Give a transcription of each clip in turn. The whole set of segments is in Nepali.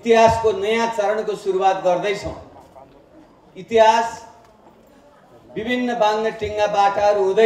इतिहासको नयाँ चरणको सुरुवात गर्दैछौँ। इतिहास विभिन्न बाङ्ने टिङ्गा बाटाहरू हुँदै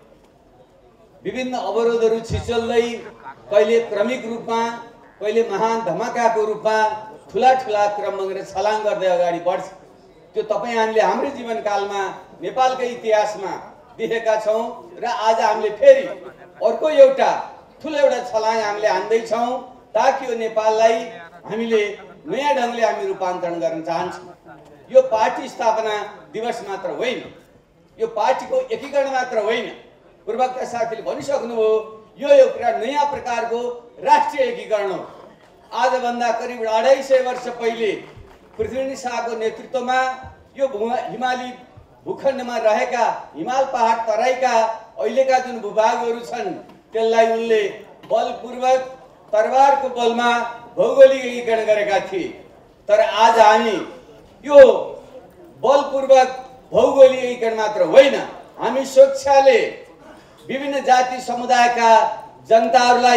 विभिन्न अवरोधहरू छिचल्दै कहिले क्रमिक रूपमा कहिले महान धमाकाको रूपमा ठुला ठुला क्रम बगेर छलाङ गर्दै अगाडि बढ्छ। त्यो तपाईँ हामीले हाम्रो जीवनकालमा नेपालकै इतिहासमा देखेका छौँ र आज हामीले फेरि अर्को एउटा ठुलो एउटा छलाङ हामीले हान्दैछौँ ताकि यो नेपाललाई हामीले नयाँ ढङ्गले हामी रूपान्तरण गर्न चाहन्छौँ। यो पार्टी स्थापना दिवस मात्र होइन, यो पार्टीको एकीकरण मात्र होइन। पूर्वका साथीले भनिसक्नुभयो यो एउटा नयाँ प्रकारको राष्ट्रिय एकीकरण हो। आजभन्दा करिब 250 वर्ष पहिले पृथ्वी शाहको नेतृत्वमा यो हिमाली भूखण्डमा रहेका हिमाल पहाड तराईका अहिलेका जुन भूभागहरू छन् त्यसलाई उनले बलपूर्वक तरबारको बलमा भौगोलिक एकीकरण गरेका थिए। तर आज हामी यो बलपूर्वक भौगोलिक एकीकरण मात्र होइन, हामी स्वेच्छाले विभिन्न जाति समुदायका जनताहरूलाई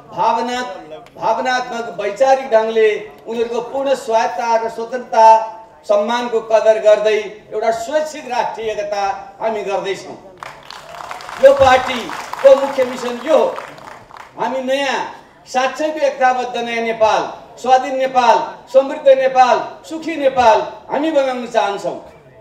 भावनात्मक वैचारिक ढङ्गले उनीहरूको पूर्ण स्वायत्तता र स्वतन्त्रता सम्मानको कदर गर्दै एउटा स्वैच्छिक राष्ट्रिय एकता हामी गर्दैछौँ। यो पार्टीको मुख्य मिसन यो हो, हामी नयाँ साँच्चैको एकताबद्ध नयाँ नेपाल, स्वाधीन नेपाल, समृद्ध नेपाल, सुखी नेपाल हामी बनाउन चाहन्छौँ।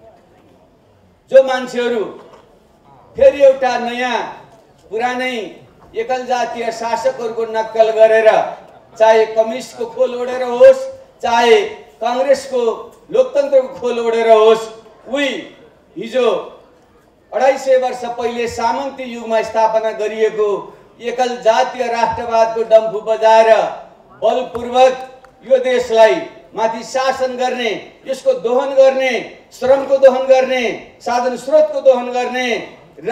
जो मान्छेहरू फेरि एउटा नयाँ पुरानै एकल जातीय शासकहरूको नक्कल गरेर चाहे कम्युनिस्टको खोल ओढेर होस् चाहे काङ्ग्रेसको लोकतन्त्रको खोल ओढेर होस्, उही हिजो 250 वर्ष पहिले सामन्ती युगमा स्थापना गरिएको एकल जातीय राष्ट्रवादको डम्फु बजाएर बलपूर्वक यो देशलाई माथि शासन गर्ने, यसको दोहन गर्ने, श्रमको दोहन गर्ने, साधन स्रोतको दोहन गर्ने र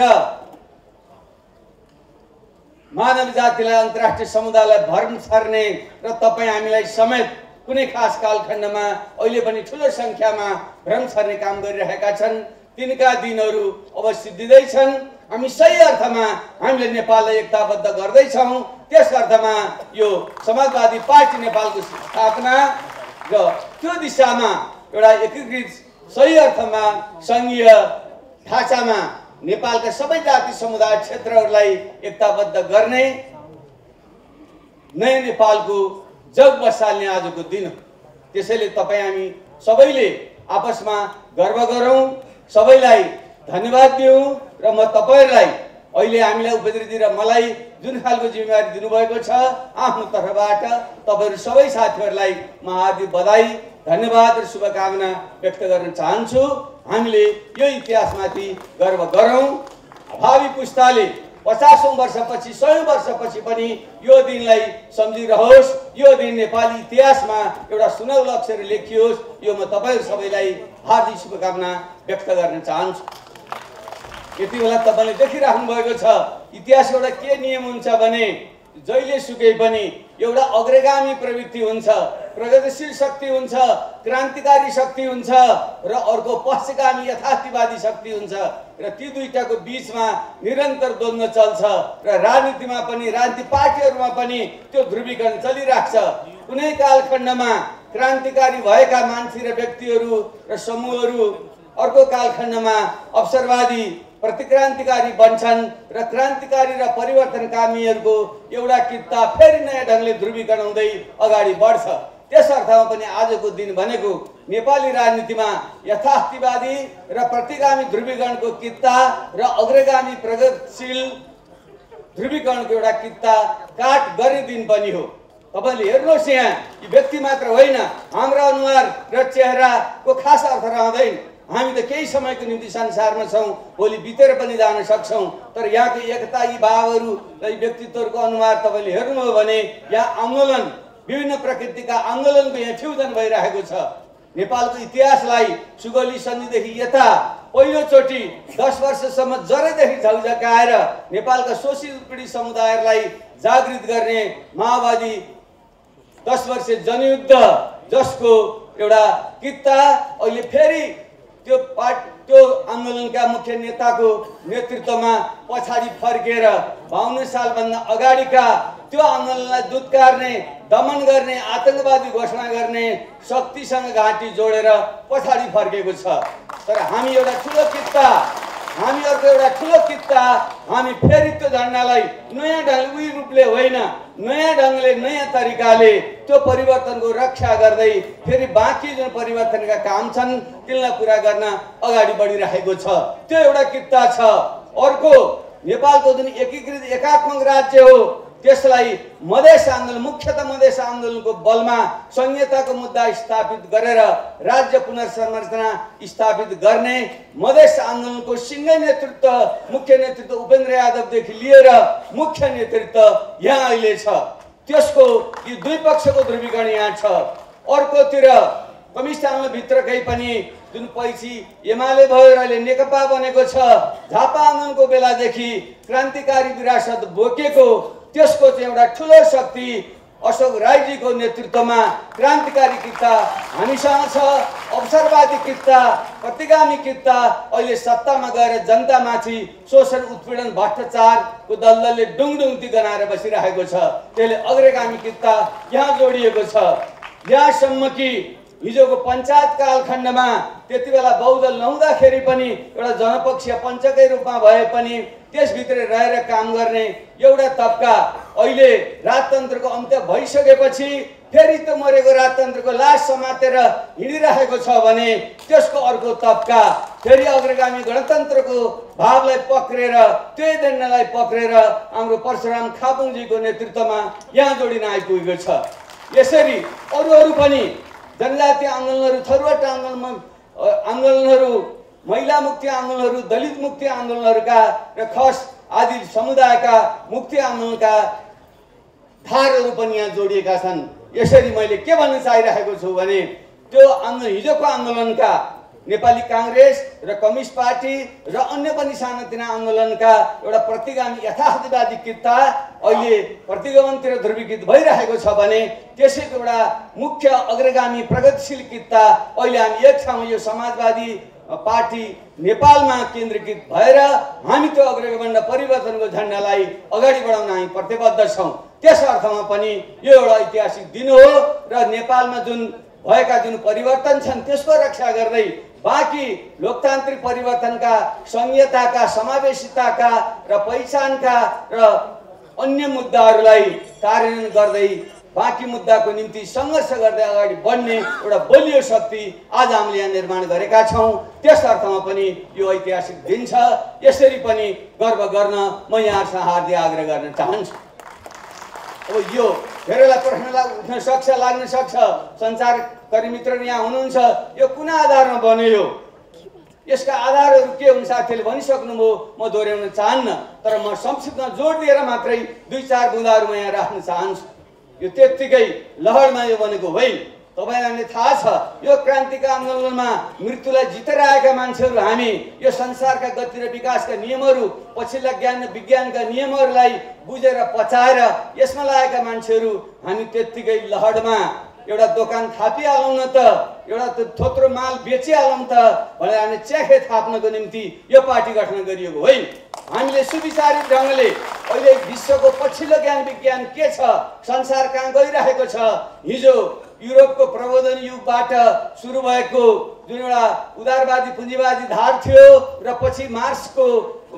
मानव जातिलाई अन्तर्राष्ट्रिय समुदायलाई भर्म छर्ने र तपाईँ हामीलाई समेत कुनै खास कालखण्डमा अहिले पनि ठुलो सङ्ख्यामा भ्रम छर्ने काम गरिरहेका छन्। तिनका दिनहरू अब सिद्धिँदैछन्। हामी सही अर्थमा हामीले नेपाललाई एकताबद्ध गर्दैछौँ। त्यस अर्थमा यो समाजवादी पार्टी नेपालको स्थापना र त्यो दिशामा एउटा एकीकृत सही अर्थमा सङ्घीय ढाँचामा नेपालका सबै जाति समुदाय क्षेत्रहरूलाई एकताबद्ध गर्ने नयाँ नेपालको जग बसाल्ने आजको दिन हो। त्यसैले तपाईँ हामी सबैले आपसमा गर्व गरौँ, सबैलाई धन्यवाद दिउँ र म तपाईँहरूलाई अहिले हामीलाई उपस्थिति र मलाई जुन खालको जिम्मेवारी दिनुभएको छ आफ्नो तर्फबाट तपाईँहरू सबै साथीहरूलाई म हार्दिक बधाई, धन्यवाद र शुभकामना व्यक्त गर्न चाहन्छु। हामीले यो इतिहासमाथि गर्व गरौँ। भावी पुस्ताले 50औं वर्षपछि 100औं वर्षपछि पनि यो दिनलाई सम्झिरहोस्। यो दिन नेपाली इतिहासमा एउटा सुनौलो अक्षर लेखियोस्। यो म तपाईँहरू सबैलाई हार्दिक शुभकामना व्यक्त गर्न चाहन्छु। यति बेला तपाईँले देखिराख्नु भएको छ इतिहास एउटा के नियम हुन्छ भने जहिले सुकै पनि एउटा अग्रगामी प्रवृत्ति हुन्छ, प्रगतिशील शक्ति हुन्छ, क्रान्तिकारी शक्ति हुन्छ र अर्को पक्षगामी यथार्थवादी शक्ति हुन्छ र ती दुईटाको बीचमा निरन्तर द्वन्द्व चल्छ र राजनीतिमा पनि राजनीतिक पार्टीहरूमा पनि त्यो ध्रुवीकरण चलिरहेको छ। कुनै कालखण्डमा क्रान्तिकारी भएका मान्छे र व्यक्तिहरू र समूहहरू अर्को कालखण्डमा अवसरवादी प्रतिक्रान्तिकारी बन्छन् र क्रान्तिकारी र परिवर्तनकामीहरूको एउटा कित्ता फेरि नयाँ ढङ्गले ध्रुवीकरण हुँदै अगाडि बढ्छ। त्यस अर्थमा पनि आजको दिन भनेको नेपाली राजनीतिमा यथार्थवादी र प्रतिगामी ध्रुवीकरणको कित्ता र अग्रगामी प्रगतिशील ध्रुवीकरणको एउटा कित्ता काट गर्ने दिन पनि हो। तपाईँले हेर्नुहोस्, यहाँ यी व्यक्ति मात्र होइन, हाम्रा अनुहार र चेहराको खास अर्थ रहँदैन। हामी त केही समयको निम्ति संसारमा छौँ, भोलि बितेर पनि जान सक्छौँ। तर यहाँको एकता, यी भावहरू र यी व्यक्तित्वहरूको अनुहार तपाईँले हेर्नुभयो भने यहाँ आन्दोलन, विभिन्न प्रकृतिका आन्दोलनको यहाँ फ्युजन भइरहेको छ। नेपालको इतिहासलाई सुगौली सन्धिदेखि यता पहिलोचोटि 10 वर्षसम्म जरैदेखि झकझकाएर नेपालका शोषित पीडित समुदायहरूलाई जागृत गर्ने माओवादी 10 वर्षे जनयुद्ध जसको एउटा कित्ता अहिले फेरि त्यो आन्दोलनका मुख्य नेताको नेतृत्वमा पछाडि फर्केर 52 सालभन्दा अगाडिका त्यो आन्दोलनलाई दुत्कारने, दमन गर्ने, आतंकवादी घोषणा गर्ने शक्तिसँग घाँटी जोडेर पछाडि फर्केको छ। तर हामी एउटा ठुलो किस्सा, हामीहरूको एउटा ठुलो किस्सा, हामी फेरि त्यो झन्डालाई नयाँ ढङ्गले उही रूपले होइन, नयाँ ढङ्गले, नयाँ तरिकाले त्यो परिवर्तनको रक्षा गर्दै फेरि बाँकी जुन परिवर्तनका काम छन् तिनलाई पुरा गर्न अगाडि बढिरहेको छ। त्यो एउटा किस्सा छ। अर्को नेपालको जुन एकीकृत एकात्मक राज्य हो त्यसलाई मधेस आन्दोलन, मुख्यतः मधेस आन्दोलनको बलमा संहिताको मुद्दा स्थापित गरेर राज्य पुनर्संरचना स्थापित गर्ने मधेस आन्दोलनको सिङ्गै नेतृत्व, मुख्य नेतृत्व उपेन्द्र यादवदेखि लिएर मुख्य नेतृत्व यहाँ अहिले छ। त्यसको यी दुई पक्षको ध्रुवीकरण यहाँ छ। अर्कोतिर कम्युनिस्ट आन्दोलनभित्रकै पनि जुन पछि एमाले भएर अहिले नेकपा बनेको छ, झापा आन्दोलनको बेलादेखि क्रान्तिकारी विरासत बोकेको त्यसको चाहिँ एउटा ठुलो शक्ति अशोक राईजीको नेतृत्वमा क्रान्तिकारी किता हामीसँग छ। अवसरवादी किता, प्रतिगामी किता अहिले सत्तामा गएर जनतामाथि शोषण, उत्पीडन, भ्रष्टाचारको दलदलले डुङडुङती गनाएर बसिरहेको छ। त्यसले अग्रगामी किता यहाँ जोडिएको छ। यहाँसम्म कि हिजोको पञ्चायत कालखण्डमा त्यति बेला बहुदल नहुँदाखेरि पनि एउटा जनपक्षीय पञ्चकै रूपमा भए पनि त्यसभित्र रहेर काम गर्ने एउटा तबका अहिले राजतन्त्रको अन्त्य भइसकेपछि फेरि त्यो मरेको राजतन्त्रको लास समातेर हिँडिरहेको छ भने त्यसको अर्को तबका फेरि अग्रगामी गणतन्त्रको भावलाई पक्रेर, त्यो एजेन्डालाई पक्रेर हाम्रो परशुराम खापुङजीको नेतृत्वमा यहाँ जोडिन आइपुगेको छ। यसरी अरू पनि जनजातीय आन्दोलनहरू, थरुवाट आन्दोलनहरू, महिला मुक्ति आन्दोलनहरू, दलित मुक्ति आन्दोलनहरूका र खस आदि समुदायका मुक्ति आन्दोलनका धारहरू पनि यहाँ जोडिएका छन्। यसरी मैले के भन्न चाहिरहेको छु भने त्यो आन्दोलन, हिजोको आन्दोलनका नेपाली काङ्ग्रेस र कम्युनिस्ट पार्टी र अन्य पनि सानातिना आन्दोलनका एउटा प्रतिगामी यथार्थवादी किता अहिले प्रतिगमनतिर ध्रुवीकृत भइरहेको छ भने त्यसैको एउटा मुख्य अग्रगामी प्रगतिशील किता अहिले हामी एक ठाउँमा यो समाजवादी पार्टी नेपालमा केन्द्रीकृत भएर हामी त्यो अग्रगमन र परिवर्तनको झन्डालाई अगाडि बढाउन हामी प्रतिबद्ध छौँ। त्यस अर्थमा पनि यो एउटा ऐतिहासिक दिन हो र नेपालमा जुन भएका जुन परिवर्तन छन् त्यसको रक्षा गर्दै बाँकी लोकतान्त्रिक परिवर्तनका, संहिताका, समावेशिताका र पहिचानका र अन्य मुद्दाहरूलाई कार्यान्वयन गर्दै बाँकी मुद्दाको निम्ति सङ्घर्ष गर्दै अगाडि बढ्ने एउटा बलियो शक्ति आज हामीले यहाँ निर्माण गरेका छौँ। त्यस अर्थमा पनि यो ऐतिहासिक दिन छ। यसरी पनि गर्व गर्न म यहाँसँग हार्दिक आग्रह गर्न चाहन्छु। अब यो धेरैलाई प्रश्न उठ्न सक्छ, लाग्न सक्छ, सञ्चारकर्मी मित्रहरू यहाँ हुनुहुन्छ, यो कुन आधारमा बन्यो, यसका आधारहरू के हुन् साथीहरूले भनिसक्नुभयो, म दोहोऱ्याउन चाहन्न। तर म संक्षिप्तमा जोड दिएर मात्रै दुई चार बुँदाहरू म यहाँ राख्न चाहन्छु। यो त्यत्तिकै लहरमा यो बनेको होइन। तपाईहरुलाई थाहा छ यो क्रान्तिका आन्दोलनमा मृत्युलाई जितेर आएका मान्छेहरू हामी यो संसारका गति र विकासका नियमहरू, पछिल्ला ज्ञान र विज्ञानका नियमहरूलाई बुझेर पचाएर यसमा लागेका मान्छेहरू हामी त्यत्तिकै लहरमा एउटा दोकान थापिहालौँ न त, एउटा थोत्रो माल बेचिहालौँ त भनेर हामी च्याखे थाप्नको निम्ति यो पार्टी गठन गरिएको होइन। हामीले सुविचारित ढङ्गले अहिले विश्वको पछिल्लो ज्ञान विज्ञान के छ, संसार कहाँ गइरहेको छ, हिजो युरोपको प्रबोधन युगबाट सुरु भएको जुन एउटा उदारवादी पुँजीवादी धार थियो र पछि मार्क्सको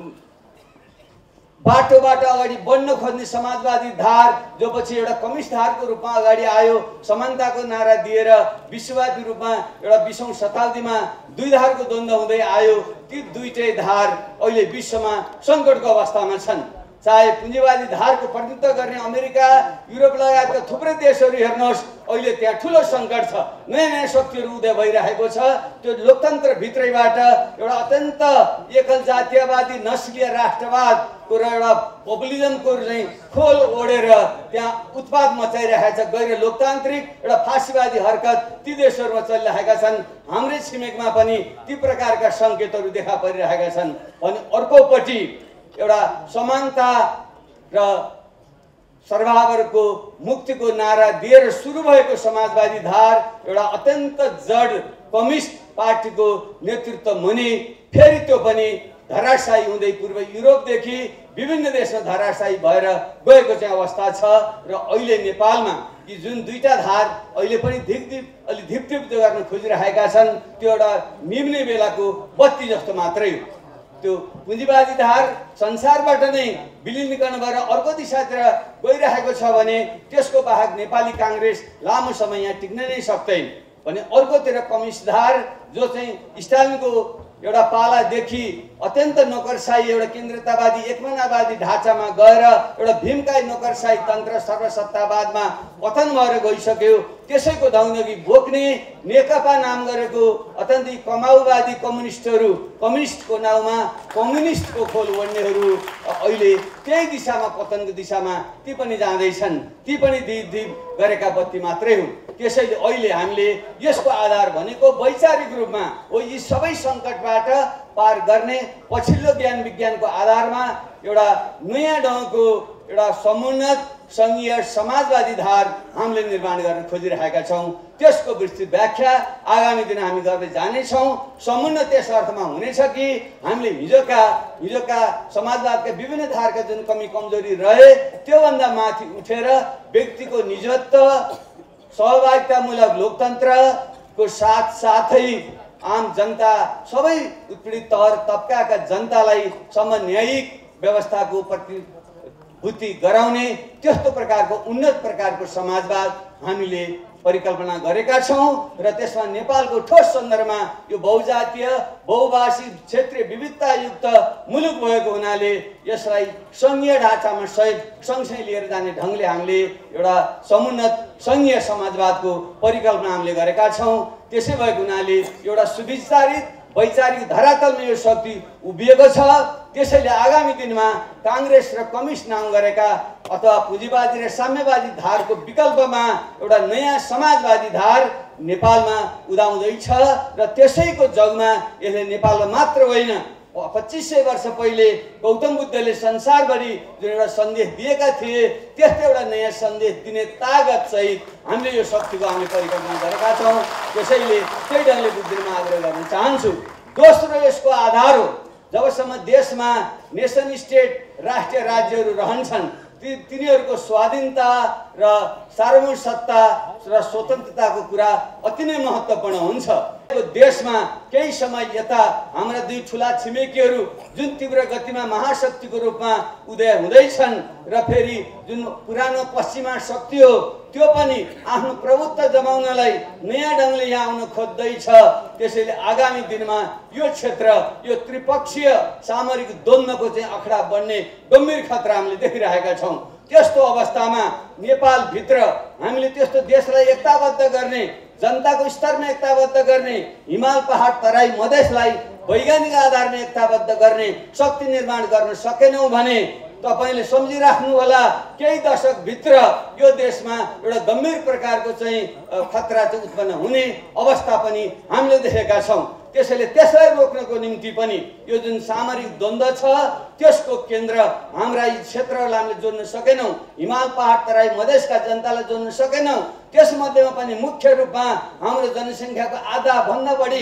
बाटोबाट अगाडि बढ्न खोज्ने समाजवादी धार जो पछि एउटा कम्युनिस्ट धारको रूपमा अगाडि आयो, समानताको नारा दिएर विश्वव्यापी रूपमा एउटा 20औं शताब्दीमा दुई धारको द्वन्द्व हुँदै आयो। ती दुईटै धार अहिले विश्वमा सङ्कटको अवस्थामा छन्। चाहे पुँजीवादी धारको प्रतिनिधित्व गर्ने अमेरिका, युरोप लगायतका थुप्रै देशहरू हेर्नुहोस्, अहिले त्यहाँ ठुलो सङ्कट छ। नयाँ नयाँ शक्तिहरू उदय भइरहेको छ। त्यो लोकतन्त्र भित्रैबाट एउटा अत्यन्त एकल जातीयवादी नस्लीय राष्ट्रवादको र एउटा पपुलिजमको चाहिँ खोल ओढेर त्यहाँ उत्पाद मचाइरहेको छ। गैर लोकतान्त्रिक एउटा फासीवादी हरकत ती देशहरूमा चलिरहेका छन्। हाम्रै छिमेकमा पनि ती प्रकारका सङ्केतहरू देखा परिरहेका छन्। अनि अर्कोपट्टि एउटा समानता र सर्वहाराको मुक्तिको नारा दिएर सुरु भएको समाजवादी धार एउटा अत्यन्त जड कम्युनिस्ट पार्टीको नेतृत्व मुनि फेरि त्यो पनि धराशायी हुँदै पूर्व युरोपदेखि विभिन्न देशमा धराशायी भएर गएको चाहिँ अवस्था छ। र अहिले नेपालमा यी जुन दुईटा धार अहिले पनि धिप्धिप गर्न खोजिरहेका छन्, त्यो एउटा निम्ने बेलाको बत्ती जस्तो मात्रै हो। त्यो पुँजीवादी धार संसारबाट नै विलिनीकरण भएर अर्को दिशातिर गइरहेको छ भने त्यसको बाहेक नेपाली काङ्ग्रेस लामो समय यहाँ टिक्न नै सक्दैन भने अर्कोतिर कम्युनिस्ट धार जो चाहिँ स्टालिनको एउटा पालादेखि अत्यन्त नोकरशाही एउटा केन्द्रतावादी एकमनावादी ढाँचामा गएर एउटा भीमकाई नोकरशाही तन्त्र सर्वसत्तावादमा पतन भएर गइसक्यो। त्यसैको दौनगी बोक्ने नेकपा नाम गरेको अत्यन्तै कमाउवादी कम्युनिस्टहरू, कम्युनिस्टको नाउँमा कम्युनिस्टको खोल ओढ्नेहरू अहिले त्यही दिशामा, पतनको दिशामा ती पनि जाँदैछन्। ती पनि धिप गरेका बत्ती मात्रै हुन्। त्यसैले अहिले हामीले यसको आधार भनेको वैचारिक रूपमा हो यी सबै सङ्कटबाट पार गर्ने पछिल्लो ज्ञान विज्ञानको आधारमा एउटा नयाँ ढङ्गको एउटा समुन्नत सङ्घीय समाजवादी धार हामीले निर्माण गर्न खोजिरहेका छौँ। त्यसको विस्तृत व्याख्या आगामी दिन हामी गर्दै जानेछौँ। समुन्नत त्यस अर्थमा हुनेछ कि हामीले हिजोका समाजवादका विभिन्न धारका जुन कमी कमजोरी रहे त्योभन्दा माथि उठेर व्यक्तिको निजत्व, सहभागितामूलक लोकतन्त्रको साथसाथै आम जनता, सबै उत्पीडित तहर तबकाका जनतालाई न्यायिक व्यवस्थाको प्रतिभूति गराउने त्यस्तो प्रकारको उन्नत प्रकारको समाजवाद हामीले परिकल्पना गरेका छौँ। र त्यसमा नेपालको ठोस सन्दर्भमा यो बहुजातीय, बहुभाषिक, क्षेत्रीय विविधतायुक्त मुलुक भएको हुनाले यसलाई सङ्घीय ढाँचामा सहित सँगसँगै लिएर जाने ढङ्गले हामीले एउटा समुन्नत सङ्घीय समाजवादको परिकल्पना हामीले गरेका छौँ। त्यसै भएको हुनाले एउटा सुविस्तारित वैचारिक धरातलमा यो शक्ति उभिएको छ। त्यसैले आगामी दिनमा काङ्ग्रेस र कम्युनिस्ट नाम गरेका अथवा पुँजीवादी र साम्यवादी धारको विकल्पमा एउटा नयाँ समाजवादी धार नेपालमा उदाउँदैछ। र त्यसैको जगमा यसले नेपालमा मात्र होइन 2500 वर्ष पहिले गौतम बुद्धले संसारभरि जुन एउटा सन्देश दिएका थिए त्यस्तै एउटा नयाँ सन्देश दिने तागत सहित हामीले यो शक्तिको हामीले परिकल्पना गरेका छौँ। त्यसैले त्यही ढङ्गले बुझ्दिनमा आग्रह गर्न चाहन्छु। दोस्रो यसको आधार हो जबसम्म देशमा नेसन स्टेट राष्ट्रिय राज्यहरू रहन्छन् तिनीहरूको स्वाधीनता र सार्वभौम सत्ता र स्वतन्त्रताको कुरा अति नै महत्त्वपूर्ण हुन्छ। देशमा केही समय यता हाम्रा दुई ठुला छिमेकीहरू जुन तीव्र गतिमा महाशक्तिको रूपमा उदय हुँदैछन् र फेरि जुन पुरानो पश्चिमा शक्ति हो त्यो पनि आफ्नो प्रभुत्व जमाउनलाई नयाँ ढङ्गले यहाँ आउन खोज्दैछ। त्यसैले आगामी दिनमा यो क्षेत्र यो त्रिपक्षीय सामरिक द्वन्द्वको चाहिँ अखडा बन्ने गम्भीर खतरा हामीले देखिरहेका छौँ। त्यस्तो अवस्थामा नेपालभित्र हामीले त्यस्तो देशलाई एकताबद्ध गर्ने, जनताको स्तरमा एकताबद्ध गर्ने, हिमाल पहाड तराई मधेसलाई वैज्ञानिक आधारमा एकताबद्ध गर्ने शक्ति निर्माण गर्न सकेनौँ भने तपाईले सम्झिराख्नु होला केही दशकभित्र यो देशमा एउटा गम्भीर प्रकारको चाहिँ खतरा चाहिँ उत्पन्न हुने अवस्था पनि हामीले देखेका छौँ। त्यसैले त्यसलाई रोक्नको निम्ति पनि यो जुन सामरिक द्वन्द्व छ त्यसको केन्द्र हाम्रा यी क्षेत्रहरूलाई हामीले जोड्न सकेनौँ, हिमाल पहाड तराई मधेसका जनतालाई जोड्न सकेनौँ। त्यसमध्येमा पनि मुख्य रूपमा हाम्रो जनसङ्ख्याको आधा भन्दा बढी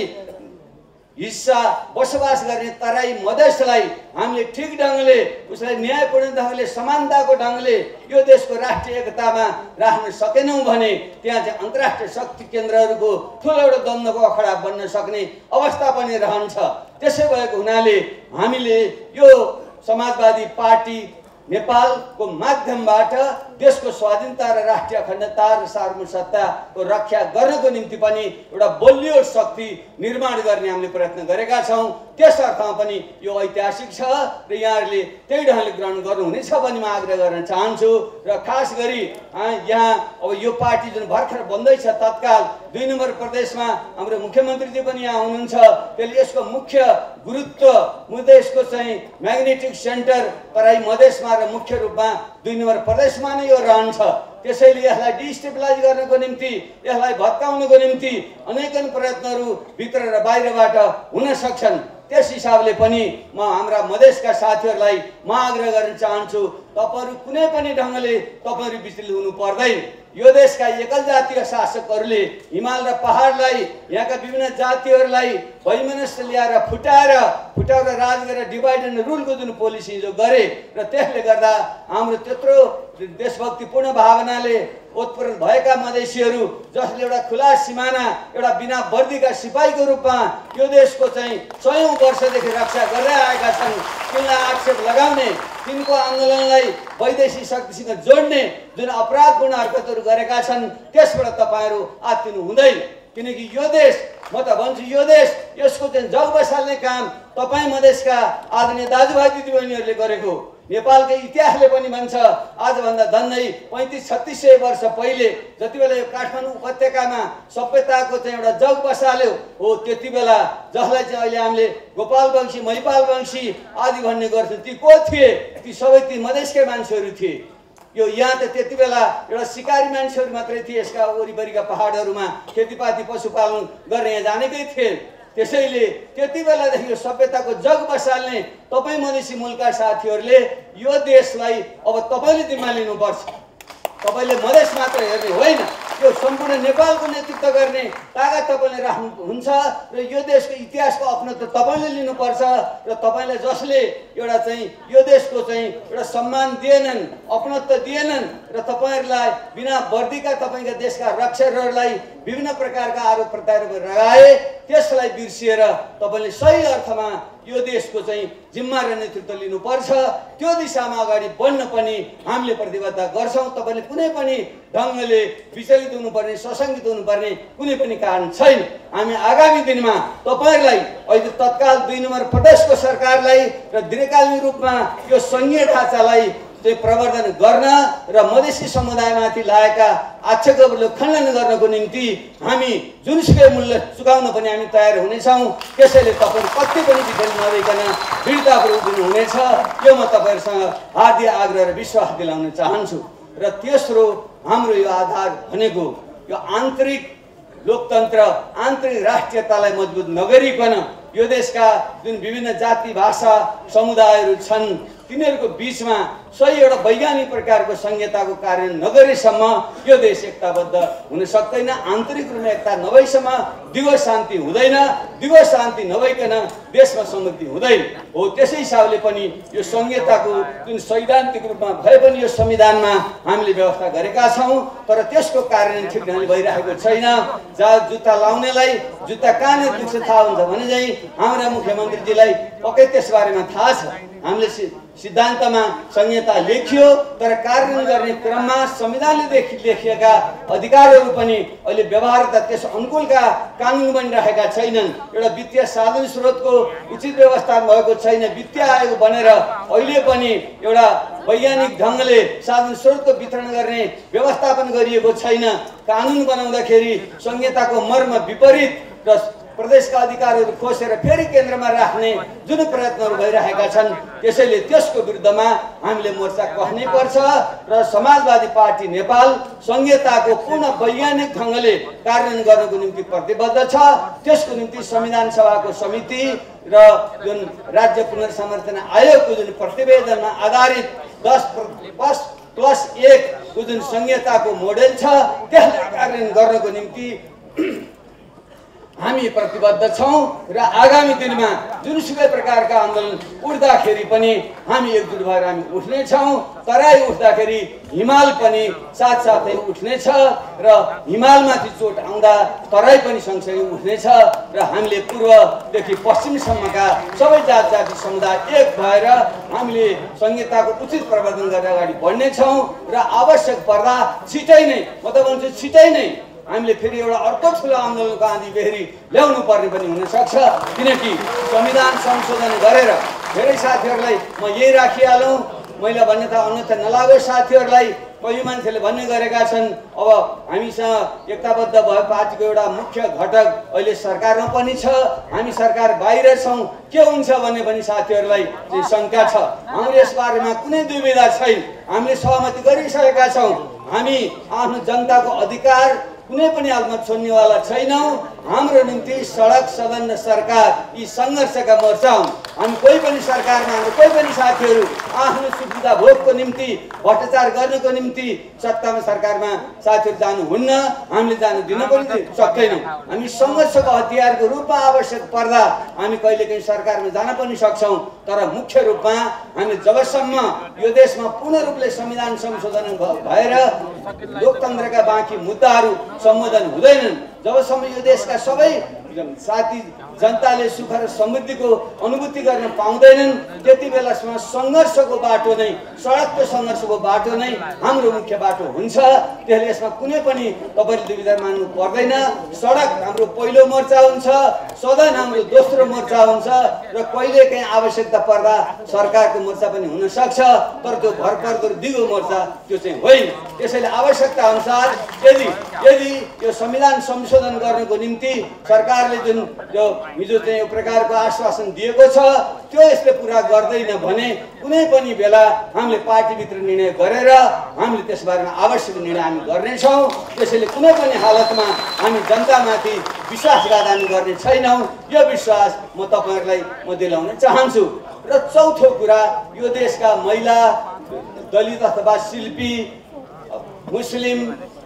हिस्सा बसोबास गर्ने तराई मधेसलाई हामीले ठिक ढङ्गले उसलाई न्यायपूर्ण ढङ्गले समानताको ढङ्गले यो देशको राष्ट्रिय एकतामा राख्न सकेनौँ भने त्यहाँ चाहिँ अन्तर्राष्ट्रिय शक्ति केन्द्रहरूको ठुलो एउटा द्वन्द्वको अखडा बन्न सक्ने अवस्था पनि रहन्छ। त्यसै भएको हुनाले हामीले यो समाजवादी पार्टी नेपालको माध्यमबाट देशको स्वाधीनता र राष्ट्रिय अखण्डता र सार्वभौम सत्ताको रक्षा गर्नको निम्ति पनि एउटा बलियो शक्ति निर्माण गर्ने हामीले प्रयत्न गरेका छौँ। त्यस अर्थमा पनि यो ऐतिहासिक छ र यहाँहरूले त्यही ढङ्गले ग्रहण गर्नुहुनेछ भन्ने म आग्रह गर्न चाहन्छु। र खास गरी यहाँ अब यो पार्टी जुन भर्खर बन्दैछ तत्काल 2 नम्बर प्रदेशमा हाम्रो मुख्यमन्त्रीजी पनि यहाँ हुनुहुन्छ। त्यसले यसको मुख्य गुरुत्व मुदेशको चाहिँ म्याग्नेटिक सेन्टर तराई मधेसमा र मुख्य रूपमा 2 नम्बर प्रदेशमा नै यो रहन्छ। त्यसैले यसलाई डिस्टेबलाइज गर्नको निम्ति यसलाई भत्काउनको निम्ति अनेकन प्रयत्नहरू भित्र र बाहिरबाट हुन सक्छन्। त्यस हिसाबले पनि म हाम्रा मधेसका साथीहरूलाई म आग्रह गर्न चाहन्छु तपाईहरु कुनै पनि ढङ्गले तपाईहरु विचलित हुनु पर्दैन। यो देशका एकल जातीय शासकहरूले हिमाल र पहाडलाई यहाँका विभिन्न जातिहरूलाई वैमनस्य ल्याएर फुटाएर राज गरेर डिभाइड एन्ड रुलको जुन पोलिसी जो गरे र त्यसले गर्दा हाम्रो त्यत्रो देशभक्तिपूर्ण भावनाले ओतप्रोत भएका मधेसीहरू जसले एउटा खुला सिमाना एउटा बिना वर्दीका सिपाहीको रूपमा यो देशको चाहिँ 100औं वर्षदेखि रक्षा गर्दै आएका छन् तिनलाई आक्षेप लगाउने तिनको आन्दोलनलाई वैदेशिक शक्तिसँग जोड्ने जुन अपराधपूर्ण हरकतहरू गरेका छन् त्यसबाट तपाईहरु आत्तिनु हुँदैन किनकि यो देश म त भन्छु यो देश यसको चाहिँ जग बसाल्ने काम तपाई मधेसका आदरणीय दाजुभाइ दिदीबहिनीहरूले गरेको नेपालकै इतिहासले पनि भन्छ आजभन्दा झन्डै 35-3600 वर्ष पहिले जतिबेला यो काठमाडौँ उपत्यकामा सभ्यताको चाहिँ एउटा जग बसाल्यो हो त्यतिबेला जसलाई चाहिँ अहिले हामीले गोपाल वंशी महिपाल वंशी आदि भन्ने गर्छौं ती को थिए ती सबै ती मधेसकै मान्छेहरू थिए यो यहाँ त त्यतिबेला एउटा शिकारी मान्छेहरू मात्रै थिए यसका वरिपरिका पहाडहरूमा खेतीपाती पशुपालन गर्ने यहाँ जानेकै थिए त्यसैले त्यतिबेलादेखि यो सभ्यताको जग बसाल्ने तपाई मधेसी मूलका साथीहरूले यो देशलाई अब तपाईले जिम्मा लिनुपर्छ तपाईले मधेस मात्र हेर्ने होइन यो सम्पूर्ण नेपालको नेतृत्व गर्ने ताकत तपाईले राख्नुहुन्छ र यो देशको इतिहासको अपनत्व तपाईले लिनुपर्छ र तपाईलाई जसले एउटा चाहिँ यो देशको चाहिँ एउटा सम्मान दिएनन् अपनत्व दिएनन् र तपाईहरुलाई बिना वर्दीका तपाईका देशका रक्षकहरूलाई विभिन्न प्रकारका आरोप प्रत्यारोप लगाए त्यसलाई बिर्सिएर तपाईले सही अर्थमा यो देशको चाहिँ जिम्मा र नेतृत्व लिनुपर्छ त्यो दिशामा अगाडि बढ्न पनि हामीले प्रतिबद्धता गर्छौं तपाईले कुनै पनि ढंगले विचलित हुनुपर्ने सशंकित हुनुपर्ने कुनै पनि कारण छैन हामी आगामी दिनमा तपाईहरुलाई अहिले तत्काल 2 नम्बर प्रदेशको सरकारलाई र दीर्घकालीन रूपमा यो संघीय ढाँचालाई चाहिँ प्रवर्धन गर्न र मधेसी समुदायमाथि लागेका आक्षेपहरू खण्डन गर्नको निम्ति हामी जुनसुकै मूल्य चुकाउन पनि हामी तयार हुनेछौं त्यसैले तपाईहरु कति पनि विफल नभइकन दृढतापूर्वक दिनु हुनेछ यो म तपाईहरुसँग हार्दिक आग्रह र विश्वास दिलाउन चाहन्छु र तेस्रो हाम्रो यो आधार भनेको यो आन्तरिक लोकतन्त्र आन्तरिक राष्ट्रियतालाई मजबुत नगरिकन यो देशका जुन विभिन्न जाति भाषा समुदायहरू छन् तिनीहरूको बीचमा सही एउटा वैज्ञानिक प्रकारको संहिताको कार्यान्वयन नगरेसम्म यो देश एकताबद्ध हुन सक्दैन आन्तरिक रूपमा एकता नभएसम्म दिगो शान्ति हुँदैन दिगो शान्ति नभइकन देशमा समृद्धि हुँदैन हो त्यसै हिसाबले पनि यो संहिताको जुन सैद्धान्तिक रूपमा भए पनि यो संविधानमा हामीले व्यवस्था गरेका छौं तर त्यसको कार्यान्वयन ठिक ढंगले भइरहेको छैन जहाँ जुत्ता लाउनेलाई जुत्ता कहाँले दुख्छ थाहा हुन्छ भने चाहिँ हाम्रा मुख्यमन्त्रीजीलाई पक्कै त्यस बारेमा थाहा छ हामीले सिद्धान्तमा संहिता लेखियो तर कार्यान्वयन गर्ने क्रममा संविधानले लेखिएका अधिकारहरू पनि अहिले व्यवहारता त्यस अनुकूलका कानुन बनिरहेका छैनन् एउटा वित्तीय साधन स्रोतको उचित व्यवस्था भएको छैन वित्तीय आयोग बनेर अहिले पनि एउटा वैज्ञानिक ढंगले साधन स्रोतको वितरण गर्ने व्यवस्थापन गरिएको छैन कानुन बनाउँदाखेरि संहिताको मर्म विपरीत र प्रदेशका अधिकारहरू खोसेर फेरि केन्द्रमा राख्ने जुन प्रयत्नहरू भइरहेका छन् त्यसैले त्यसको विरुद्धमा हामीले मोर्चा कस्नै पर्छ र समाजवादी पार्टी नेपाल संहिताको पूर्ण वैज्ञानिक ढंगले कार्यान्वयन गर्नको निम्ति प्रतिबद्ध छ त्यसको निम्ति संविधान सभाको समिति र जुन राज्य पुनर्संरचना आयोगको जुन प्रतिवेदनमा आधारित 10+1 को जुन संहिताको मोडेल छ त्यसलाई कार्यान्वयन गर्नको निम्ति हामी प्रतिबद्ध छौं र आगामी दिनमा जुनसुकै प्रकारका आन्दोलन उठ्दाखेरि पनि हामी एकजुट भएर हामी उठ्ने छौं तराई उठ्दाखेरि हिमाल पनि साथसाथै उठ्ने छ र हिमालमाथि चोट आउँदा तराई पनि सँगसँगै उठ्ने छ र हामीले पूर्वदेखि पश्चिमसम्मका सबै जाति समुदाय एक भएर हामीले संहिताको उचित प्रवर्धन गरेर अगाडि बढ्ने छौं र आवश्यक पर्दा छिटै नै म त भन्छु छिटै नै हामीले फेरि एउटा अर्को ठुलो आन्दोलनको आँधी बेहोरी ल्याउनु पर्ने पनि हुन सक्छ किनकि संविधान संशोधन गरेर धेरै साथीहरूलाई म यही राखिहालौं मैले भन्ने त अन्यथा नलागो साथीहरूलाई कोही मान्छेले भन्ने गरेका छन् अब हामीसँग एकताबद्ध भए पार्टीको एउटा मुख्य घटक अहिले सरकारमा पनि छ हामी सरकार बाहिर छौं के हुन्छ भन्ने पनि साथीहरूलाई चाहिँ शंका छ हाम्रो यस बारेमा कुनै दुविधा छैन हामीले सहमति गरिसकेका छौं हामी आफ्नो जनताको अधिकार कुनै पनि हालतमा छोड्नेवाला छैनौँ। हाम्रो निम्ति सडक सदन र सरकार यी सङ्घर्षका मोर्चा हुन्। हामी कोही पनि सरकारमा हाम्रो कोही पनि साथीहरू आफ्नो सुविधा भोगको निम्ति भ्रष्टाचार गर्नको निम्ति सत्तामा सरकारमा साथीहरू जानुहुन्न, हामीले जानु दिन पनि सक्दैनौँ। हामी सङ्घर्षको हतियारको रूपमा आवश्यक पर्दा हामी कहिलेकाहीँ सरकारमा जान पनि सक्छौँ, तर मुख्य रूपमा हामी जबसम्म यो देशमा पूर्ण रूपले संविधान संशोधन भएर लोकतन्त्रका बाँकी मुद्दाहरू सम्बोधन हुँदैनन्, जबसम्म यो देशका सबै साथी जनताले सुख र समृद्धिको अनुभूति गर्न पाउँदैनन्, त्यति बेलासम्म सङ्घर्षको बाटो नै, सडकको सङ्घर्षको बाटो नै हाम्रो मुख्य बाटो हुन्छ। त्यसले यसमा कुनै पनि तपाईँले दुविधा मान्नु पर्दैन। सडक हाम्रो पहिलो मोर्चा हुन्छ, सदन हाम्रो दोस्रो मोर्चा हुन्छ र कहिलेकाहीँ आवश्यकता पर्दा सरकारको मोर्चा पनि हुन सक्छ, तर त्यो भरपर्दो दिगो मोर्चा त्यो चाहिँ होइन। त्यसैले आवश्यकता अनुसार यदि यो संविधान संशोधन गर्नको निम्ति सरकारले जुन यो हिजो चाहिँ यो प्रकारको आश्वासन दिएको छ त्यो यसले पुरा गर्दैन भने कुनै पनि बेला हामीले पार्टीभित्र निर्णय गरेर हामीले त्यसबारेमा आवश्यक निर्णय हामी गर्नेछौँ। त्यसैले कुनै पनि हालतमा हामी जनतामाथि विश्वासघात हामी गर्ने छैनौँ, यो विश्वास म तपाईँहरूलाई म दिलाउन चाहन्छु। र चौथो कुरा, यो देशका महिला, दलित अथवा शिल्पी, मुस्लिम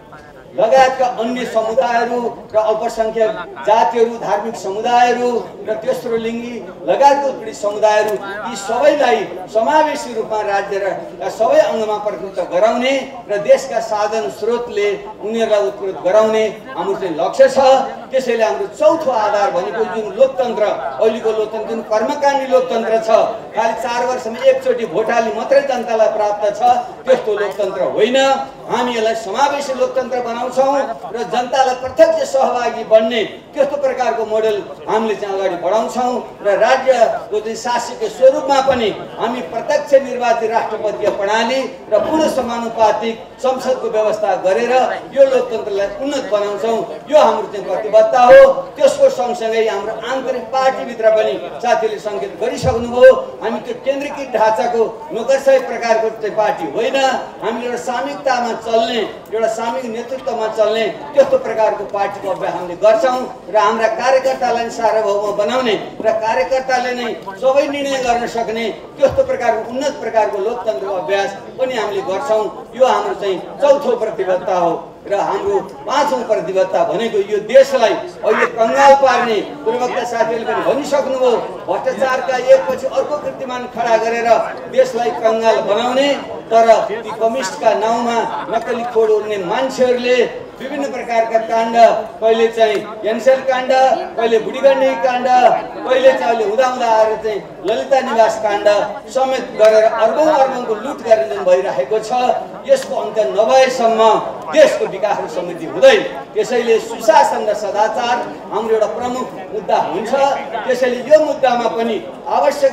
लगायतका अन्य समुदायहरू र अल्पसङ्ख्यक जातिहरू, धार्मिक समुदायहरू र तेस्रो लिङ्गी लगायतको पीडित समुदायहरू यी सबैलाई समावेशी रूपमा राज्य र सबै अङ्गमा प्रतिनिधित्व गराउने र देशका साधन स्रोतले उनीहरूलाई उत्कृष्ट गराउने हाम्रो चाहिँ लक्ष्य छ। त्यसैले हाम्रो चौथो आधार भनेको जुन लोकतन्त्र, अहिलेको लोकतन्त्र जुन कर्मकाण्डी लोकतन्त्र छ, खालि 4 वर्षमा एकचोटि भोट हाली मात्रै जनतालाई प्राप्त छ, त्यस्तो लोकतन्त्र होइन। हामी यसलाई समावेशी लोकतन्त्र बनाउँछौँ र जनतालाई प्रत्यक्ष सहभागी बन्ने त्यस्तो प्रकारको मोडेल हामीले चाहिँ अगाडि बढाउँछौँ र राज्यको चाहिँ शासकीय स्वरूपमा पनि हामी प्रत्यक्ष निर्वाचित राष्ट्रपतीय प्रणाली र पूर्ण समानुपातिक संसदको व्यवस्था गरेर यो लोकतन्त्रलाई उन्नत बनाउँछौँ। यो हाम्रो चाहिँ प्रतिबद्धता हो। त्यसको सँगसँगै हाम्रो आन्तरिक पार्टीभित्र पनि साथीहरूले सङ्केत गरिसक्नुभयो, हामी त्यो केन्द्रीकृत ढाँचाको नोकरशाही प्रकारको चाहिँ पार्टी होइन। हामी एउटा सामूहिकतामा चल्ने, एउटा सामूहिक नेतृत्वमा चल्ने त्यस्तो प्रकारको पार्टीको अभ्यास हामीले गर्छौँ र हाम्रा कार्यकर्तालाई सार्वभौम बनाउने र कार्यकर्ताले नै सबै निर्णय गर्न सक्ने त्यस्तो प्रकारको उन्नत प्रकारको लोकतन्त्रको अभ्यास पनि हामीले गर्छौँ। यो हाम्रो चाहिँ चौथो प्रतिबद्धता हो। र हाम्रो पाँचौँ प्रतिबद्धता भनेको यो देशलाई अहिले कङ्गाल पार्ने, पूर्वका साथीहरूले पनि भनिसक्नुभयो, भ्रष्टाचारका एकपछि अर्को कीर्तिमान खडा गरेर देशलाई कङ्गाल बनाउने, तर ती कम्युनिस्टका नाउँमा नक्कली खोड उड्ने मान्छेहरूले विभिन्न प्रकारका काण्ड, कहिले चाहिँ एनसेल काण्ड, कहिले बुढीगण्डी काण्ड, कहिले चाहिँ अहिले हुँदा आएर चाहिँ ललिता निवास काण्ड समेत गरेर अर्बौँको लुट गर्ने जुन भइरहेको छ, यसको अन्त्य नभएसम्म देशको विकास र समृद्धि हुँदैन। त्यसैले सुशासन र सदाचार हाम्रो एउटा प्रमुख मुद्दा हुन्छ। त्यसैले यो मुद्दामा पनि आवश्यक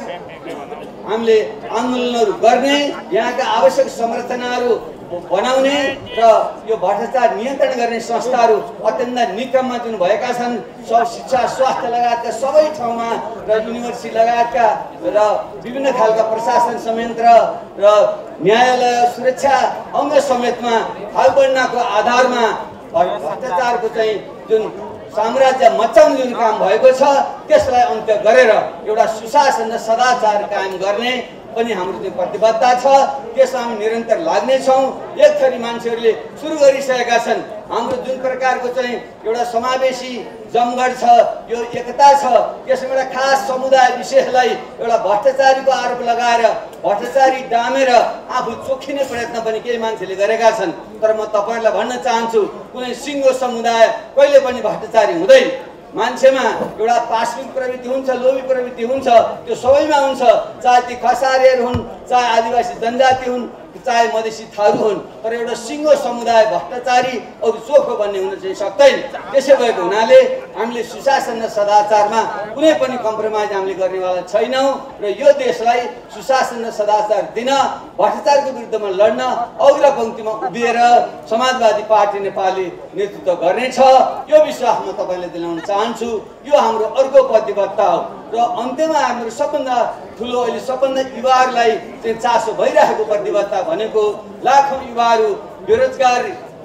हामीले आन्दोलनहरू गर्ने, यहाँका आवश्यक संरचनाहरू बनाउने र यो भ्रष्टाचार नियन्त्रण गर्ने संस्थाहरू अत्यन्त निकममा जुन भएका छन्, शिक्षा, स्वास्थ्य लगायतका सबै ठाउँमा र युनिभर्सिटी लगायतका र विभिन्न खालका प्रशासन संयन्त्र र न्यायालय, सुरक्षा अङ्ग समेतमा हालबन्नाको आधारमा भ्रष्टाचारको चाहिँ जुन साम्राज्य मचाउने जुन काम भएको छ त्यसलाई अन्त्य गरेर एउटा सुशासन र सदाचार कायम गर्ने पनि हाम्रो चाहिँ प्रतिबद्धता छ। त्यसमा हामी निरन्तर लाग्नेछौँ। एक थरी मान्छेहरूले सुरु गरिसकेका छन्। हाम्रो जुन प्रकारको चाहिँ एउटा समावेशी जमघट छ, यो एकता छ, यसमा एउटा खास समुदाय विशेषलाई एउटा भ्रष्टाचारीको आरोप लगाएर भ्रष्टाचारी डामेर आफू चोखिने प्रयत्न पनि केही मान्छेले गरेका छन्। तर म तपाईँहरूलाई भन्न चाहन्छु, कुनै सिङ्गो समुदाय कहिले पनि भ्रष्टाचारी हुँदैन। मान्छेमा एउटा पाशविक प्रवृत्ति हुन्छ, लोभी प्रवृत्ति हुन्छ, त्यो सबैमा हुन्छ, चाहे ती खसारेहरू हुन्, चाहे आदिवासी जनजाति हुन्, चाहे मधेसी थारू हुन्, तर एउटा सिङ्गो समुदाय भ्रष्टाचारी अरू चोखो बन्ने हुन चाहिँ सक्दैन। त्यसै भएको हुनाले हामीले सुशासन र सदाचारमा कुनै पनि कम्प्रोमाइज हामीले गर्नेवाला छैनौँ र यो देशलाई सुशासन र सदाचार दिन, भ्रष्टाचारको विरुद्धमा लड्न अग्र पङ्क्तिमा उभिएर समाजवादी पार्टी नेपालले नेतृत्व गर्नेछ। यो विश्वास म तपाईँलाई दिलाउन चाहन्छु। यो हाम्रो अर्को प्रतिबद्धता हो र अन्त्यमा हाम्रो सबभन्दा ठुलो अहिले सबभन्दा युवाहरूलाई चाहिँ चासो भइरहेको प्रतिबद्धता भनेको लाखौँ युवाहरू बेरोजगार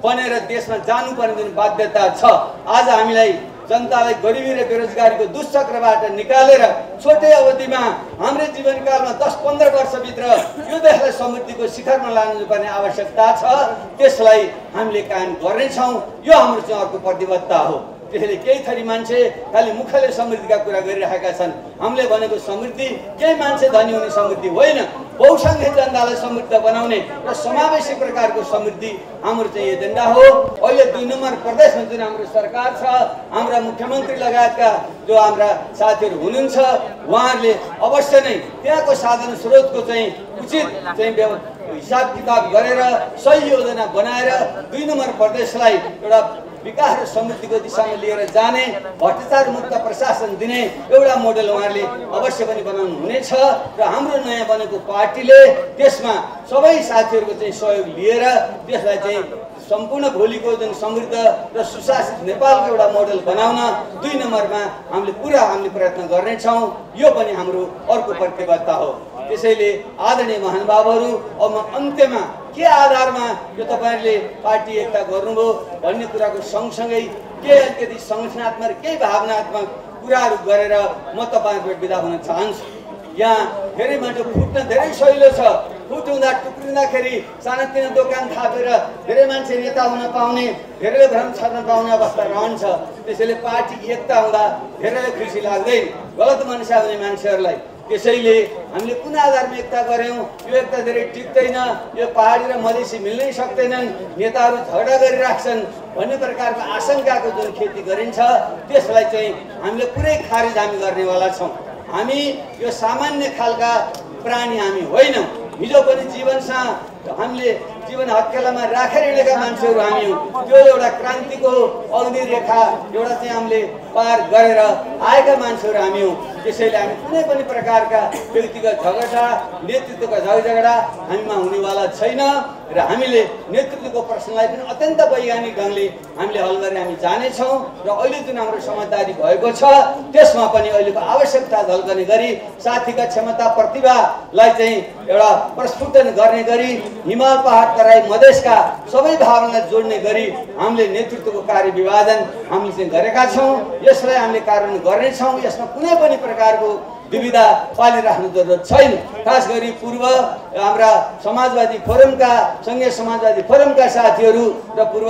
बनेर देशमा जानुपर्ने जुन बाध्यता छ, आज हामीलाई जनतालाई गरिबी र बेरोजगारीको दुष्चक्रबाट निकालेर छोटै अवधिमा हाम्रै जीवनकालमा 10-15 वर्षभित्र यो देशलाई समृद्धिको शिखरमा लानुपर्ने आवश्यकता छ। त्यसलाई हामीले कायम गर्नेछौँ। यो हाम्रो चाहिँ अर्को प्रतिबद्धता हो। त्यसैले केही थरी मान्छे खालि मुखले समृद्धिका कुरा गरिरहेका छन्। हामीले भनेको समृद्धि केही मान्छे धनी हुने समृद्धि होइन, बहुसङ्ख्यक जनतालाई समृद्ध बनाउने र समावेशी प्रकारको समृद्धि हाम्रो चाहिँ एजेन्डा हो। अहिले 2 नम्बर प्रदेशमा जुन हाम्रो सरकार छ, हाम्रा मुख्यमन्त्री लगायतका जो हाम्रा साथीहरू हुनुहुन्छ, उहाँहरूले अवश्य नै त्यहाँको साधन स्रोतको चाहिँ उचित चाहिँ हिसाब किताब गरेर सही योजना बनाएर 2 नम्बर प्रदेशलाई एउटा विकास र समृद्धिको दिशामा लिएर जाने, भ्रष्टाचार मुक्त प्रशासन दिने एउटा मोडेल उहाँहरूले अवश्य पनि बनाउनु हुनेछ। र हाम्रो नयाँ बनेको पार्टीले त्यसमा सबै साथीहरूको चाहिँ सहयोग लिएर त्यसलाई चाहिँ सम्पूर्ण भोलिको जुन समृद्ध र सुशासित नेपालको एउटा मोडेल बनाउन 2 नम्बरमा हामीले प्रयत्न गर्नेछौँ। यो पनि हाम्रो अर्को प्रतिबद्धता हो। त्यसैले आदरणीय महानुभावहरू, अब म अन्त्यमा के आधारमा यो तपाईहरुले पार्टी एकता गर्नुभयो भन्ने कुराको सँगसँगै के अलिकति संगठनात्मक केही भावनात्मक कुराहरू गरेर म तपाईहरुको बिदा हुन चाहन्छु। यहाँ धेरै मान्छे फुट्न धेरै सजिलो छ। फुट्दा टुक्रिँदाखेरि सानातिनो दोकान थापेर धेरै मान्छे नेता हुन पाउने, धेरैले भ्रम छर्न पाउने अवस्था रहन्छ। त्यसैले पार्टी एकता हुँदा धेरैलाई खुसी लाग्दैन गलत मनसा हुने मान्छेहरूलाई। त्यसैले हामीले कुन आधारमा एकता गर्यौं, यो एकता धेरै टिक्दैन, यो पहाडी र मधेसी मिल्नै सक्दैनन्, नेताहरू झगडा गरिराख्छन् भन्ने प्रकारको आशंकाको जुन खेती गरिन्छ त्यसलाई चाहिँ हामीले पुरै खारेज हामी गर्नेवाला छौं। हामी यो सामान्य खालका प्राणी हामी होइनौं। हिजो पनि जीवनसँग हामीले जीवन हत्केलामा राखेर हिँडेका मान्छेहरू हामी हौं। त्यो एउटा क्रान्तिको अग्नि रेखा एउटा चाहिँ हामीले पार गरेर आएका मान्छेहरू हामी हौं। त्यसैले हामी कुनै पनि प्रकारका व्यक्तिगत झगडा, नेतृत्वका झगडा हामीमा हुनेवाला छैन र हामीले नेतृत्वको प्रश्नलाई पनि अत्यन्त वैज्ञानिक ढंगले हामीले हल गरेर हामी जानेछौँ। र अहिले जुन हाम्रो समझदारी भएको छ त्यसमा पनि अहिलेको आवश्यकता झल्कने गरी साथीका क्षमता प्रतिभालाई चाहिँ एउटा प्रस्फुटन गर्ने गरी हिमाल पहाड तराई मधेसका सबै भावनालाई जोड्ने गरी हामीले नेतृत्वको कार्य विभाजन हामीले चाहिँ गरेका छौँ। यसलाई हामीले कार्यान्वयन गर्नेछौँ। यसमा कुनै पनि प्रकारको विविधा पालिराख्नु जरुरत छैन। खास गरी पूर्व हाम्रा समाजवादी फोरमका, संघीय समाजवादी फोरमका साथीहरू र पूर्व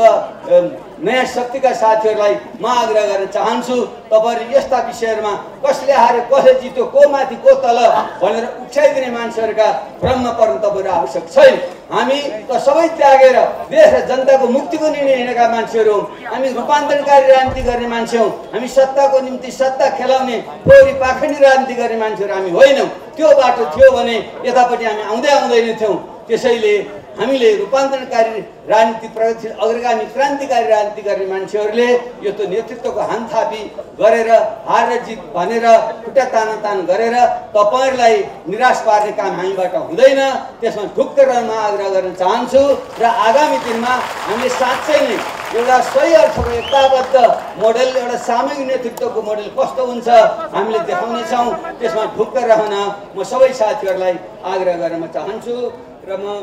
नयाँ शक्तिका साथीहरूलाई म आग्रह गर्न चाहन्छु, तपाईहरु यस्ता विषयहरुमा कसले हारे कसले जित्यो, को माथि को तल भनेर उठाइदिने मान्छेहरुका भ्रममा पर्नु तपाईहरु आवश्यक छैन। हामी त सबै त्यागेर देश र जनताको मुक्तिको निर्णय लिएका मान्छेहरु हौं। हामी रूपान्तरणकारी राजनीति गर्ने मान्छे हौं। हामी सत्ताको निम्ति सत्ता खेलाउने फोरी पाखण्डी राजनीति गर्ने मान्छेहरु हामी होइनौं। त्यो बाटो थियो भने यतापट्टि हामी आउँदैन थियौं। त्यसैले हामीले रूपान्तरणकारी राजनीति, प्रगतिशील अग्रगामी क्रान्तिकारी राजनीति गर्ने मान्छेहरूले यो त नेतृत्वको हानथापी गरेर हार र जित भनेर खुट्टा तान गरेर तपाईहरुलाई निराश पार्ने काम हामीबाट हुँदैन। त्यसमा ढुक्क रहन आग्रह गर्न चाहन्छु र आगामी दिनमा हामीले साँच्चै नै एउटा सही अर्थको एकताबद्ध मोडेल, एउटा सामूहिक नेतृत्वको मोडेल कस्तो हुन्छ हामीले देखाउने छौं। त्यसमा ढुक्क रहन म सबै साथीहरूलाई आग्रह गर्न चाहन्छु। र म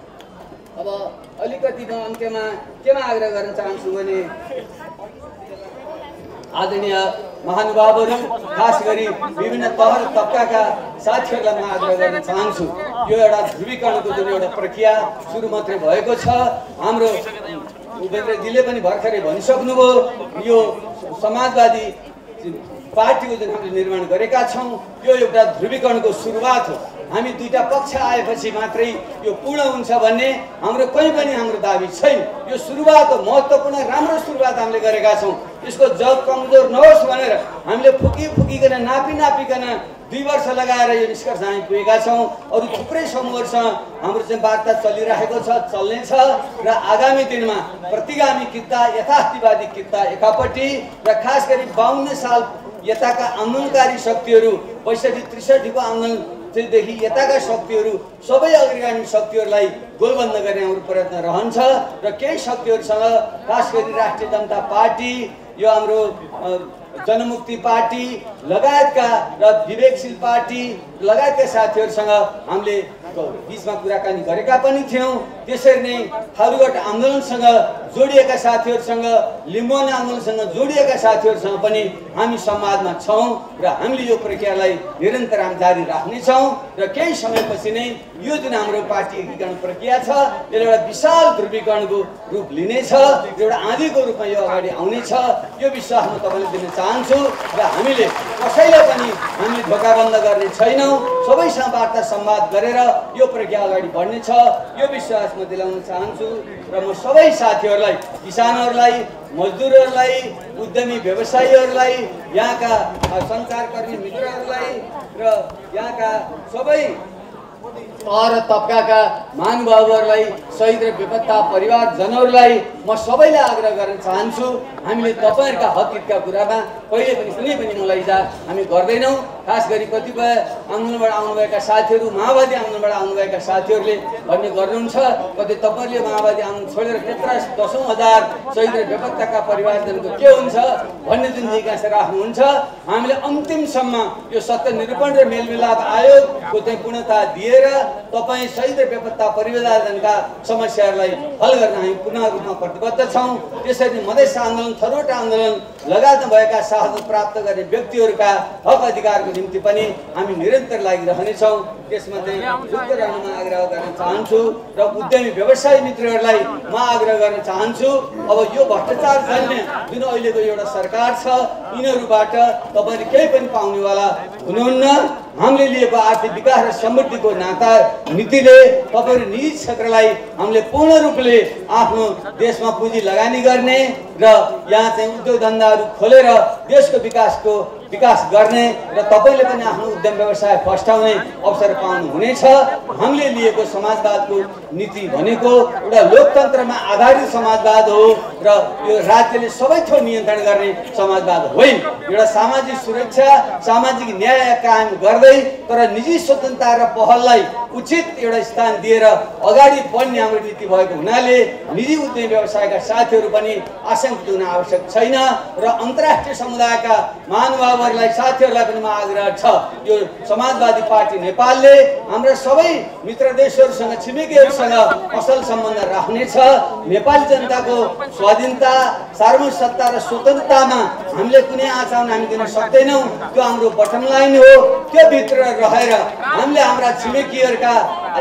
अब अलिकति म अन्त्यमा केमा आग्रह गर्न चाहन्छु भने आदरणीय महानुभावहरू, खास गरी विभिन्न तह तबकाका साथीहरूलाई म आग्रह गर्न चाहन्छु। यो एउटा ध्रुवीकरणको जुन एउटा प्रक्रिया सुरु मात्रै भएको छ। हाम्रो उपेन्द्रजीले पनि भर्खरै भनिसक्नुभयो, यो समाजवादी पार्टीको जुन हामीले निर्माण गरेका छौं यो एउटा ध्रुवीकरणको सुरुवात हो। हामी दुईटा पक्ष आएपछि मात्रै यो पूर्ण हुन्छ भन्ने हाम्रो कहीँ पनि हाम्रो दाबी छैन। यो सुरुवात हो, महत्त्वपूर्ण राम्रो सुरुवात हामीले गरेका छौं। यसको जग कमजोर नहोस् भनेर हामीले फुकिकन नापिकन 2 वर्ष लगाएर यो निष्कर्ष हामी पुगेका छौं। अरु थुप्रै समूहहरुसँग हाम्रो चाहिँ वार्ता चलिरहेको छ, चल्नेछ र आगामी दिनमा प्रतिगामी किता, यथार्थवादी किता एकापट्टि र खास गरी 52 साल यताका आन्दोलनकारी शक्तिहरू, 62-63 को आन्दोलन देखि यताका शक्तिहरू, सबै अग्रगामी शक्तिहरूलाई गोलबन्द गर्ने हाम्रो प्रयत्न रहन्छ र केही शक्तिहरूसँग खास गरी राष्ट्रिय जनता पार्टी, यो हाम्रो जनमुक्ति पार्टी लगायतका र विवेकशील पार्टी लगायतका साथीहरूसँग हामीले बीचमा कुराकानी गरेका पनि थियौं। त्यसरी नै थारूघाट आन्दोलनसँग जोडिएका साथीहरूसँग, लिम्बुवान आन्दोलनसँग जोडिएका साथीहरूसँग पनि हामी संवादमा छौँ र हामीले यो प्रक्रियालाई निरन्तर हामी जारी राख्नेछौँ र केही समयपछि नै यो जुन हाम्रो पार्टी एकीकरण प्रक्रिया छ यसले एउटा विशाल ध्रुवीकरणको रूप लिनेछ, एउटा आँधीको रूपमा यो अगाडि आउनेछ। यो विश्वास म तपाईँलाई दिन चाहन्छु र हामीले कसैलाई पनि हामीले धोकाबन्द गर्ने छैनौँ। सबैसँग वार्ता संवाद गरेर यो प्रक्रिया अगाडि बढ्नेछ, यो विश्वास म दिलाउन चाहन्छु। र म सबै साथीहरूलाई, किसानहरूलाई, मजदुरहरूलाई, उद्यमी व्यवसायीहरूलाई, यहाँका सञ्चारकर्मी मित्रहरूलाई र यहाँका सबै तह र तबकाका महानुभावहरूलाई, शहीद र बेपत्ता परिवारजनहरूलाई म सबैलाई आग्रह गर्न चाहन्छु, हामीले तपाईँहरूका हक हितका कुरामा कहिले पनि कुनै पनि मुलाइजा हामी गर्दैनौँ। खास गरी कतिपय आन्दोलनबाट आउनुभएका साथीहरू, माओवादी आन्दोलनबाट आउनुभएका साथीहरूले भन्ने गर्नुहुन्छ कतै तपाईँहरूले माओवादी आन्दोलन छोडेर त्यत्रा 10,000 शहीद र बेपत्ताका परिवारजनको के हुन्छ भन्ने जुन जिज्ञासा राख्नुहुन्छ, हामीले अन्तिमसम्म यो सत्य निरूपण र मेलमिलाप आयोगको चाहिँ पूर्णता दिएर तपाईँ शहीद र बेपत्ता परिवारजनका समस्याहरूलाई हल गर्न हामी पूर्ण रूपमा प्रतिबद्ध छौँ। त्यसरी मधेस आन्दोलन, थरोट आन्दोलन लगायतमा भएका शहादत प्राप्त गर्ने व्यक्तिहरूका हक अधिकारको निम्ति पनि हामी निरन्तर लागिरहनेछौँ। त्यसमा चाहिँ युक्त रहनमा आग्रह गर्न चाहन्छु र उद्यमी व्यवसायी मित्रहरूलाई म आग्रह गर्न चाहन्छु, अब यो भ्रष्टाचार चल्ने जुन अहिलेको एउटा सरकार छ यिनीहरूबाट तपाईँले केही पनि पाउनेवाला हुनुहुन्न। हामीले लिएको आर्थिक विकास र समृद्धिको नाता नीतिले तपाईँहरू निजी क्षेत्रलाई हामीले पूर्ण रूपले आफ्नो देशमा पुँजी लगानी गर्ने र यहाँ चाहिँ उद्योग धन्दाहरू खोलेर देशको विकास गर्ने र तपाईँले पनि आफ्नो उद्यम व्यवसाय फस्टाउने अवसर पाउनुहुनेछ। हामीले लिएको समाजवादको नीति भनेको एउटा लोकतन्त्रमा आधारित समाजवाद हो र यो राज्यले सबै थोक नियन्त्रण गर्ने समाजवाद होइन। एउटा सामाजिक सुरक्षा, सामाजिक न्याय कायम गर्दै तर निजी स्वतन्त्रता र पहललाई उचित एउटा स्थान दिएर अगाडि बढ्ने हाम्रो नीति भएको हुनाले निजी उद्यमी व्यवसायका साथीहरू पनि आशंकित हुन आवश्यक छैन र अन्तर्राष्ट्रिय समुदायका महानुभावहरूलाई, साथीहरूलाई पनि म आग्रह छ, यो समाजवादी पार्टी नेपालले हाम्रा सबै मित्र देशहरूसँग, छिमेकीहरूसँग असल सम्बन्ध राख्नेछ। नेपाली जनताको स्वाधीनता, सार्वभौमिक सत्ता र स्वतन्त्रतामा हामीले कुनै आचरण हामी दिन सक्दैनौँ, त्यो हाम्रो बटम लाइन हो। त्यो भित्र रहेर हामीले हाम्रा छिमेकीहरूका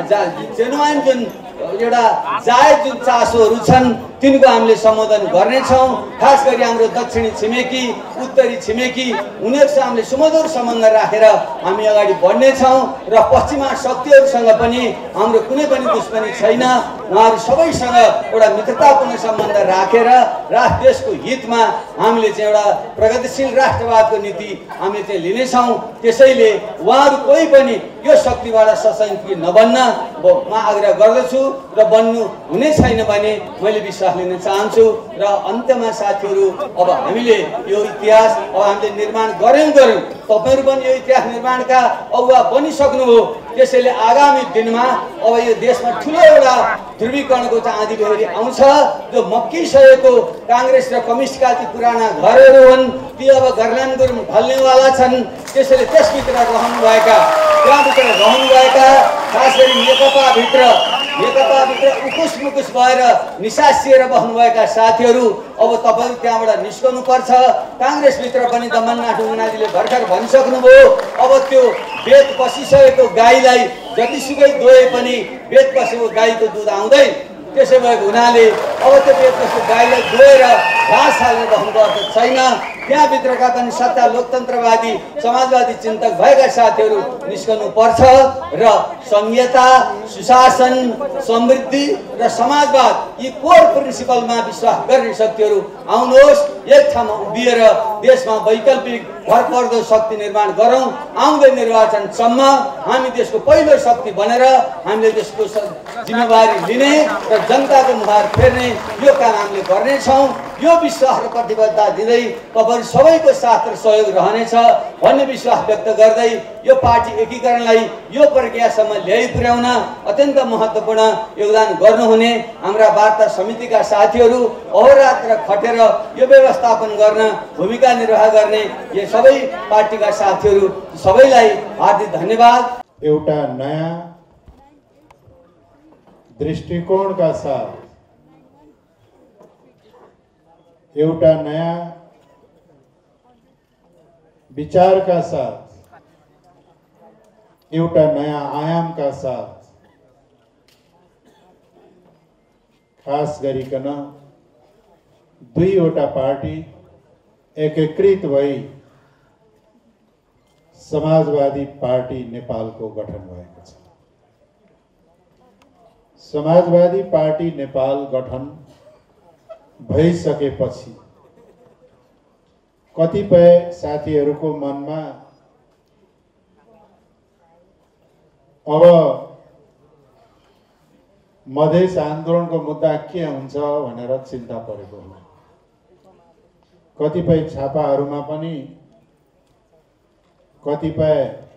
जेन्युइन जुन एउटा जायज जुन चासोहरू छन् तिनको हामीले सम्बोधन गर्नेछौँ। खास गरी हाम्रो दक्षिणी छिमेकी, उत्तरी छिमेकी उनीहरूसँग हामीले सुमधुर सम्बन्ध राखेर हामी अगाडि बढ्नेछौँ र पश्चिमा शक्तिहरूसँग पनि हाम्रो कुनै पनि दुश्मनी छैन। उहाँहरू सबैसँग एउटा मित्रतापूर्ण सम्बन्ध राखेर देशको हितमा हामीले चाहिँ एउटा प्रगतिशील राष्ट्रवादको नीति हामीले चाहिँ लिनेछौँ। त्यसैले उहाँहरू कोही पनि यो शक्तिबाट सशङ्कित नबन्न म आग्रह गर्दछु र बन्नु हुने छैन भने मैले विश्वास लिन चाहन्छु। र अन्त्यमा साथीहरू, अब हामीले यो इतिहास अब हामीले निर्माण गऱ्यौँ, तपाईँहरू पनि यो इतिहास निर्माणका अगुवा बनिसक्नुभयो। त्यसैले आगामी दिनमा अब यो देशमा ठुलो एउटा ध्रुवीकरणको चाहिँ आँधी बेहोरी आउँछ। जो मक्किसकेको काङ्ग्रेस र कम्युनिस्टका ती पुराना घरहरू हुन्, ती अब घरलान गुरुङ ढल्नेवाला छन्। त्यसैले त्यसभित्र रहनुभएका खास गरी नेकपाभित्र उकुस मुकुस भएर निसासिएर बस्नुभएका साथीहरू, अब तपाईँहरू त्यहाँबाट निस्कनु पर्छ। काङ्ग्रेसभित्र पनि दमननाथ उनाजीले भर्खर भनिसक्नुभयो, अब त्यो बेत पसिसकेको गाईलाई जतिसुकै दोहे पनि बेत पसेको गाईको दुध आउँदैन। त्यसै भएको हुनाले अब त्यो बेत पसेको गाईलाई दोहेर घाँस हालेर बस्नुपर्छ छैन। त्यहाँभित्रका पनि सत्ता लोकतन्त्रवादी समाजवादी चिन्तक भएका साथीहरू निस्कनु पर्छ र संहिता, सुशासन, समृद्धि र समाजवाद यी कोर प्रिन्सिपलमा विश्वास गर्ने शक्तिहरू आउनुहोस्। एक ठाउँमा उभिएर देशमा वैकल्पिक भरपर्दो शक्ति निर्माण गरौँ। आउँदै निर्वाचनसम्म हामी देशको पहिलो शक्ति बनेर हामीले देशको जिम्मेवारी लिने र जनताको मुहार फेर्ने यो काम हामीले गर्नेछौँ। यो विश्वास र प्रतिबद्धता दिँदै तपाईँहरू सबैको साथ र सहयोग रहनेछ भन्ने विश्वास व्यक्त गर्दै यो पार्टी एकीकरणलाई यो प्रक्रियासम्म ल्याइ पुर्याउन अत्यन्त महत्त्वपूर्ण योगदान गर्नुहुने हाम्रा वार्ता समितिका साथीहरू, अहोरात्र खटेर यो व्यवस्थापन गर्न भूमिका निर्वाह गर्ने यो सबै पार्टीका साथीहरू सबैलाई हार्दिक धन्यवाद। एउटा नयाँ दृष्टिकोणका साथ एउटा नयाँ विचारका साथ एउटा नयाँ आयामका साथ खास गरिकन दुईवटा पार्टी एकीकृत भई समाजवादी पार्टी नेपालको गठन भएको छ। समाजवादी पार्टी नेपाल गठन भइसकेपछि कतिपय साथीहरूको मनमा अब मधेस आन्दोलनको मुद्दा के हुन्छ भनेर चिन्ता परेको हो। कतिपय छापाहरूमा पनि कतिपय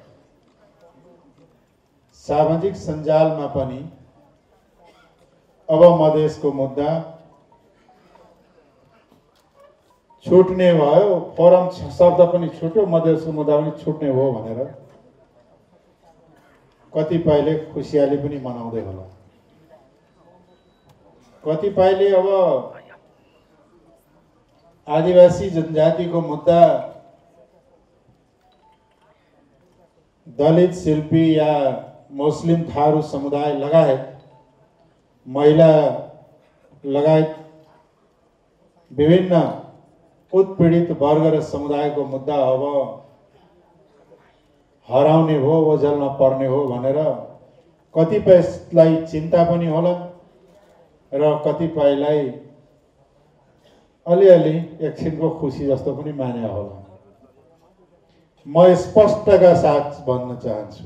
सामाजिक सञ्जालमा पनि अब मधेसको मुद्दा छुट्ने भयो, फोरम शब्द पनि छुट्यो, मधेसको मुद्दा पनि छुट्ने हो भनेर कतिपयले खुसियाली पनि मनाउँदै होला। कतिपयले अब आदिवासी जनजातिको मुद्दा दलित शिल्पी या मुस्लिम थारू समुदाय लगायत महिला लगायत विभिन्न उत्पीडित वर्ग र समुदायको मुद्दा अब हराउने हो, ओझेलमा पर्ने हो भनेर कतिपयलाई चिन्ता पनि होला र कतिपयलाई अलिअलि एकछिनको खुसी जस्तो पनि माने होला। म स्पष्टका साथ भन्न चाहन्छु,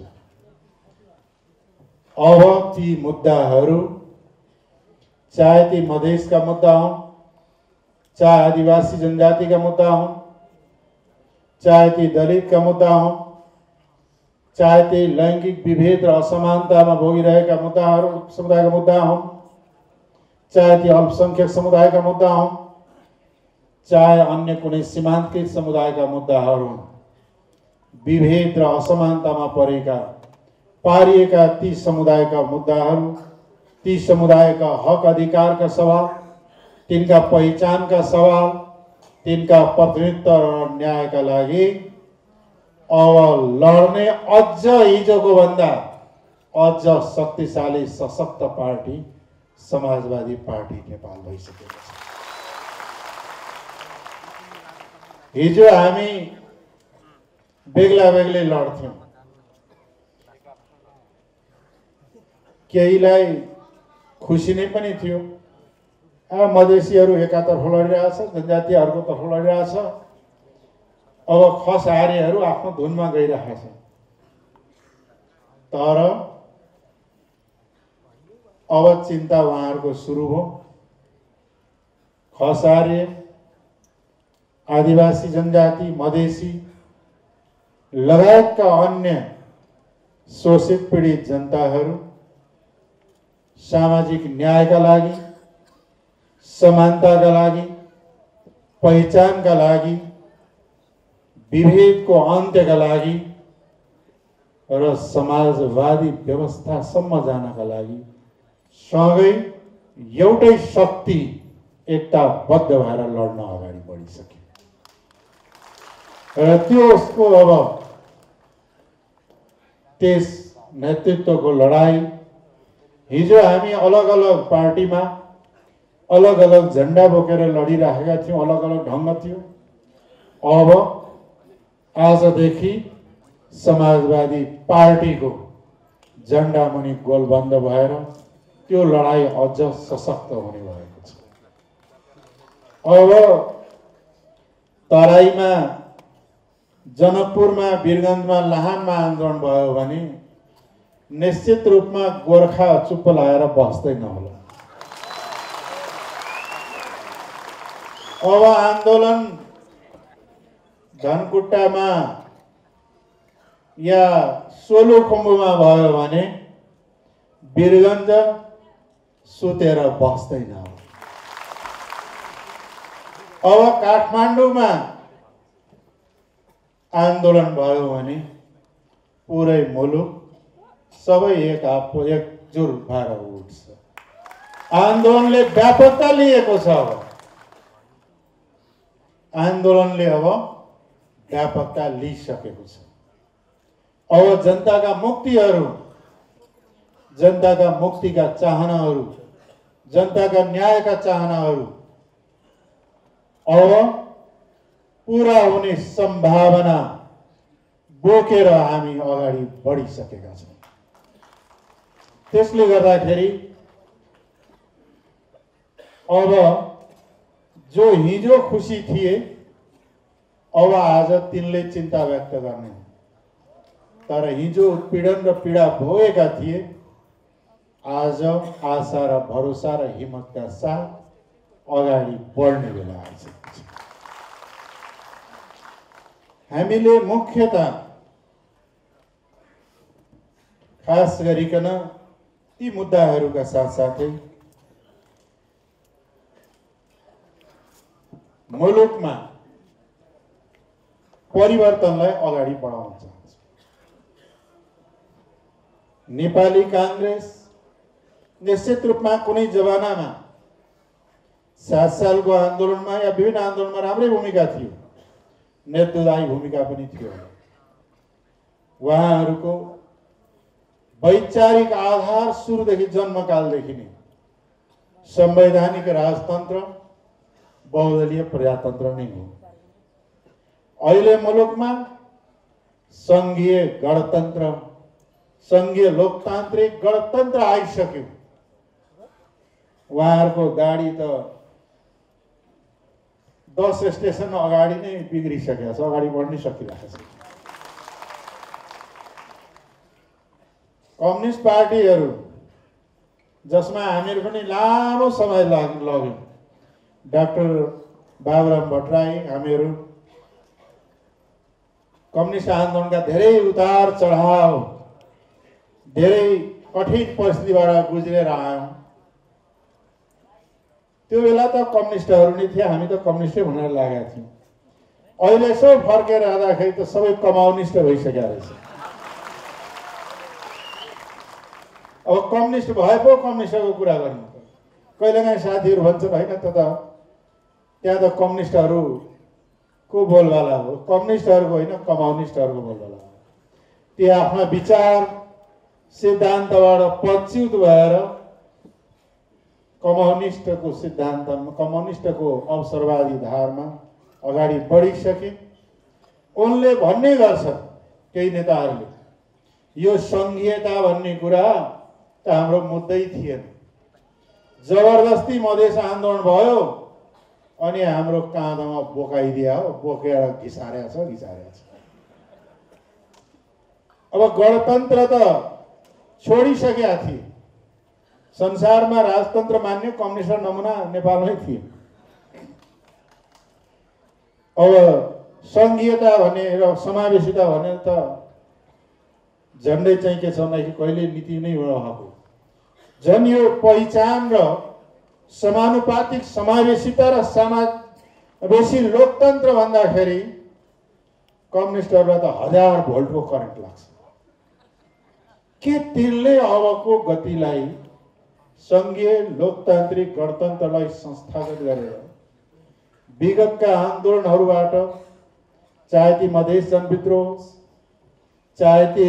अब ती मुद्दाहरू चाहे ती मधेसका मुद्दा हुन्, चाहे आदिवासी जनजातिका मुद्दा हुन्, चाहे ती दलितका मुद्दा हुन्, चाहे ती लैङ्गिक विभेद र असमानतामा भोगिरहेका मुद्दाहरू समुदायका मुद्दा हुन्, चाहे ती अल्पसंख्यक समुदायका मुद्दा हुन्, चाहे अन्य कुनै सीमान्तकृत समुदायका मुद्दाहरू हुन्, विभेद र असमानतामा पारिएका ती समुदायका मुद्दाहरू, ती समुदायका हक अधिकारका सवाल, तिनका पहिचानका सवाल, तिनका प्रतिनिधित्व र न्यायका लागि अब लड्ने अझ हिजोको भन्दा अझ शक्तिशाली सशक्त पार्टी समाजवादी पार्टी नेपाल भइसकेको छ। हिजो हामी बेग्ला बेग्लै लड्थ्यौं, केहीलाई खुसी नै पनि थियो, मधेसीहरू एकातर्फ लडिरहेछ, जनजातिहरूको तर्फ लडिरहेछ, अब खस आर्यहरू आफ्नो धुनमा गइरहेछ। तर अब चिन्ता उहाँहरूको सुरु हो। खस आर्य, आदिवासी जनजाति, मधेसी लगायतका अन्य शोषित पीडित जनताहरू सामाजिक न्यायका लागि, समानताका लागि, पहिचानका लागि, विभेदको अन्त्यका लागि र समाजवादी व्यवस्थासम्म जानका लागि सँगै एउटै शक्ति एकताबद्ध भएर लड्न अगाडि बढिसक्यो। र त्यसको अब त्यस नेतृत्वको लडाई हिजो हामी अलग अलग पार्टीमा अलग अलग झण्डा बोकेर लडिरहेका थियौँ, अलग अलग ढङ्ग थियो। अब आजदेखि समाजवादी पार्टीको झण्डा मुनि गोलबन्द भएर त्यो लडाई अझ सशक्त हुने भएको छ। अब तराईमा, जनकपुरमा, वीरगन्जमा, लाहानमा आन्दोलन भयो भने निश्चित रूपमा गोर्खा चुप्प लाएर बस्दैन होला। अब आन्दोलन धनकुट्टामा या सोलुखुम्बुमा भयो भने वीरगन्ज सुतेर बस्दैन। अब काठमाडौँमा आन्दोलन भयो भने पुरै मुलुक सबै एकजुट भएर उठ्छ। आन्दोलनले व्यापकता लिएको छ। आन्दोलनले अब व्यापकता लिइसकेको छ। अब जनताका मुक्तिहरू, जनताका मुक्तिका चाहनाहरू, जनताका न्यायका चाहनाहरू अब पूरा हुने सम्भावना बोकेर हामी अगाडि बढिसकेका छौँ। त्यसले गर्दाखेरि अब जो हिजो खुसी थिए अब आज तिनले चिन्ता व्यक्त गर्ने, तर हिजो उत्पीडन र पीडा भोगेका थिए आज आशा र भरोसा र हिम्मतका साथ अगाडि बढ्ने बेला आइसकेको छ। हामीले मुख्यतः खास गरिकन ती मुद्दाहरूका साथसाथै मुलुकमा परिवर्तनलाई अगाडि बढाउन चाहन्छौँ। नेपाली कांग्रेस निश्चित रूपमा कुनै जमानामा 7 सालको आन्दोलनमा या विभिन्न आन्दोलनमा राम्रै भूमिका थियो, नेतृत्वदायी भूमिका पनि थियो। उहाँहरूको वैचारिक आधार सुरुदेखि जन्मकालदेखि नै संवैधानिक राजतन्त्र, बहुदलीय प्रजातन्त्र नै हो। अहिले मुलुकमा संघीय गणतन्त्र, संघीय लोकतान्त्रिक गणतन्त्र आइसक्यो। उहाँहरूको गाडी त 10 स्टेसन अगाडि नै बिग्रिसकेको छ, अगाडि बढ्नै सकिरहेको छ। कम्युनिस्ट पार्टीहरू जसमा हामीहरू पनि लामो समय लाग्यो, डाक्टर बाबुराम भट्टराई, हामीहरू कम्युनिस्ट आन्दोलनका धेरै उतार चढाव, धेरै कठिन परिस्थितिबाट गुज्रेर आयौँ। त्यो बेला त कम्युनिस्टहरू नै थिए, हामी त कम्युनिस्टै भनेर लागेका थियौँ। अहिले यसो फर्केर आउँदाखेरि त सबै कम्युनिस्ट भइसकेका रहेछ। अब कम्युनिस्ट भए पो कम्युनिस्टको कुरा गर्नु। कहिलेकाहीँ साथीहरू भन्छन् होइन त त्यहाँ त कम्युनिस्टहरूको बोलबाला हो, कम्युनिस्टहरूको होइन कम्युनिस्टहरूको बोलबाला हो। ती आफ्ना विचार सिद्धान्तबाट पच्युत भएर कम्युनिस्टको सिद्धान्तमा, कम्युनिस्टको अवसरवादी धारमा अगाडि बढिसके। उनले भन्ने गर्छन् केही नेताहरूले, यो सङ्घीयता भन्ने कुरा त हाम्रो मुद्दै थिएन, जबरजस्ती मधेस आन्दोलन भयो अनि हाम्रो काँधमा बोकाइदिया हो, बोकेर घिसारेको छ। अब गणतन्त्र त छोडिसकेका थिए। संसारमा राजतन्त्र मान्ने कम्युनिस्ट नमुना नेपालमै थिए। अब सङ्घीयता भने र समावेशिता भने त झन्डै चाहिँ के छ भन्दाखेरि कहिले नीति नै भएको। झन् यो पहिचान र समानुपातिक समावेशिता र समावेशी लोकतन्त्र भन्दाखेरि कम्युनिस्टहरूलाई त 1000 भोल्टको करेन्ट लाग्छ। के तिनले अबको गतिलाई, संघीय लोकतान्त्रिक गणतन्त्रलाई संस्थागत गरेर विगतका आन्दोलनहरूबाट, चाहे ती मधेस जनविद्रोह, चाहे ती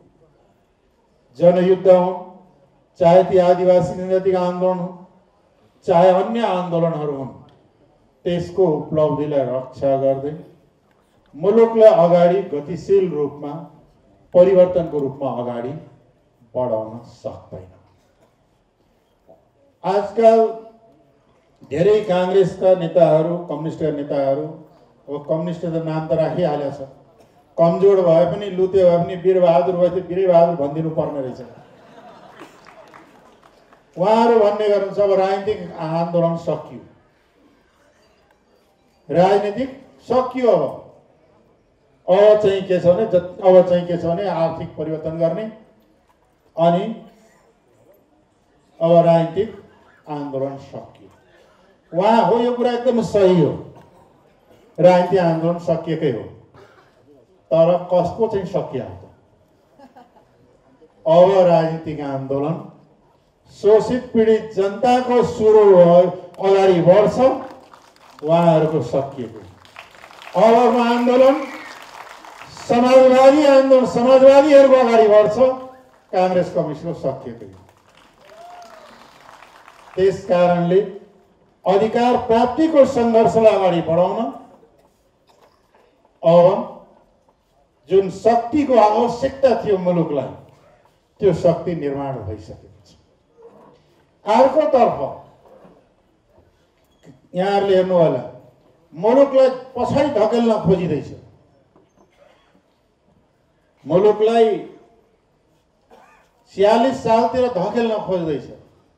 जनयुद्ध हुन्, चाहे ती आदिवासी जनजातिक आन्दोलन हुन्, चाहे अन्य आन्दोलनहरू हुन्, त्यसको उपलब्धिलाई रक्षा गर्दै मुलुकलाई अगाडि गतिशील रूपमा, परिवर्तनको रूपमा अगाडि बढाउन सक्दैन। आजकल धेरै कांग्रेसका नेताहरू, कम्युनिस्टका नेताहरू, अब कम्युनिस्ट त नाम त राखिहालेको छ, कमजोर भए पनि लुते भए पनि वीरबहादुर भए चाहिँ वीरबहादुर भनिदिनु पर्ने रहेछ। उहाँहरू भन्ने गर्नुहुन्छ अब राजनीतिक आन्दोलन सकियो, राजनीतिक सकियो। अब चाहिँ के छ भने आर्थिक परिवर्तन गर्ने अनि अब राजनीतिक आन्दोलन सकियो। उहाँ हो, यो कुरा एकदम सही हो, राजनीतिक आन्दोलन सकिएकै हो, तर कसको चाहिँ सकिया हो। अब राजनीतिक आन्दोलन शोषित पीडित जनताको सुरु अगाडि बढ्छ, उहाँहरूको सकिएको। अबको आन्दोलन समाजवादी आन्दोलन, समाजवादीहरूको अगाडि बढ्छ, काङ्ग्रेस कम्युनिस्टको सकिएको। त्यस कारणले अधिकार प्राप्तिको सङ्घर्षलाई अगाडि बढाउन अब जुन शक्तिको आवश्यकता थियो मुलुकलाई, त्यो शक्ति निर्माण भइसकेको छ। अर्कोतर्फ यहाँहरूले हेर्नु होला, मुलुकलाई पछाडि धकेल्न खोजिँदैछ। मुलुकलाई 46 सालतिर धकेल्न खोज्दैछ।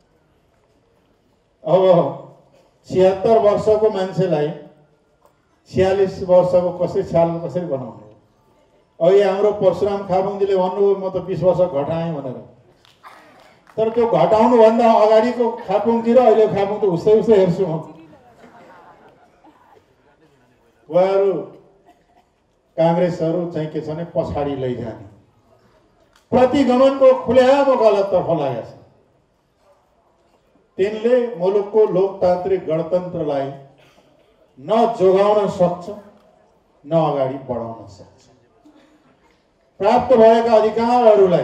अब 76 वर्षको मान्छेलाई 46 वर्षको कसरी बनाउने? अहिले हाम्रो परशुराम खापुङजीले भन्नुभयो म त 20 वर्ष घटाएँ भनेर। तर त्यो घटाउनुभन्दा अगाडिको खापुङजी र अहिले खापुङ त उस्तै हेर्छु म। उहाँहरू काङ्ग्रेसहरू चाहिँ के छ भने पछाडि लैजाने, प्रतिगमनको खुलेआम गलततर्फ लागेको छ। तिनले मुलुकको लोकतान्त्रिक गणतन्त्रलाई न जोगाउन सक्छ, न अगाडि बढाउन सक्छ। प्राप्त भएका अधिकारहरूलाई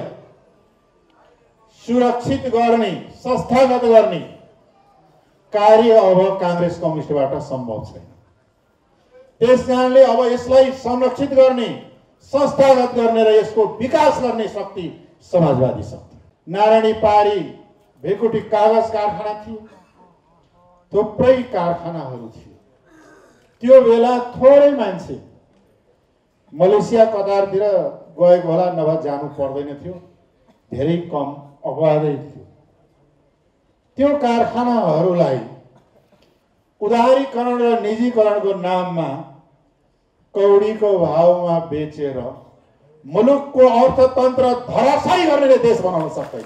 सुरक्षित गर्ने, संस्थागत गर्ने कार्य अब काङ्ग्रेस कम्युनिस्टबाट सम्भव छैन। त्यस कारणले अब यसलाई संरक्षित गर्ने, संस्थागत गर्ने र यसको विकास गर्ने शक्ति समाजवादी शक्ति। नारायणी पारी भेकुटी कागज कारखाना थियो, थुप्रै कारखानाहरू थियो। त्यो बेला थोरै मान्छे मलेसिया कतारतिर गएको होला, नभए जानु पर्दैन थियो, धेरै कम अपवादै थियो। त्यो कारखानाहरूलाई उदारीकरण र निजीकरणको नाममा कौडीको भावमा बेचेर मुलुकको अर्थतन्त्र धराशायी गर्नेले देश बनाउन सक्दैन।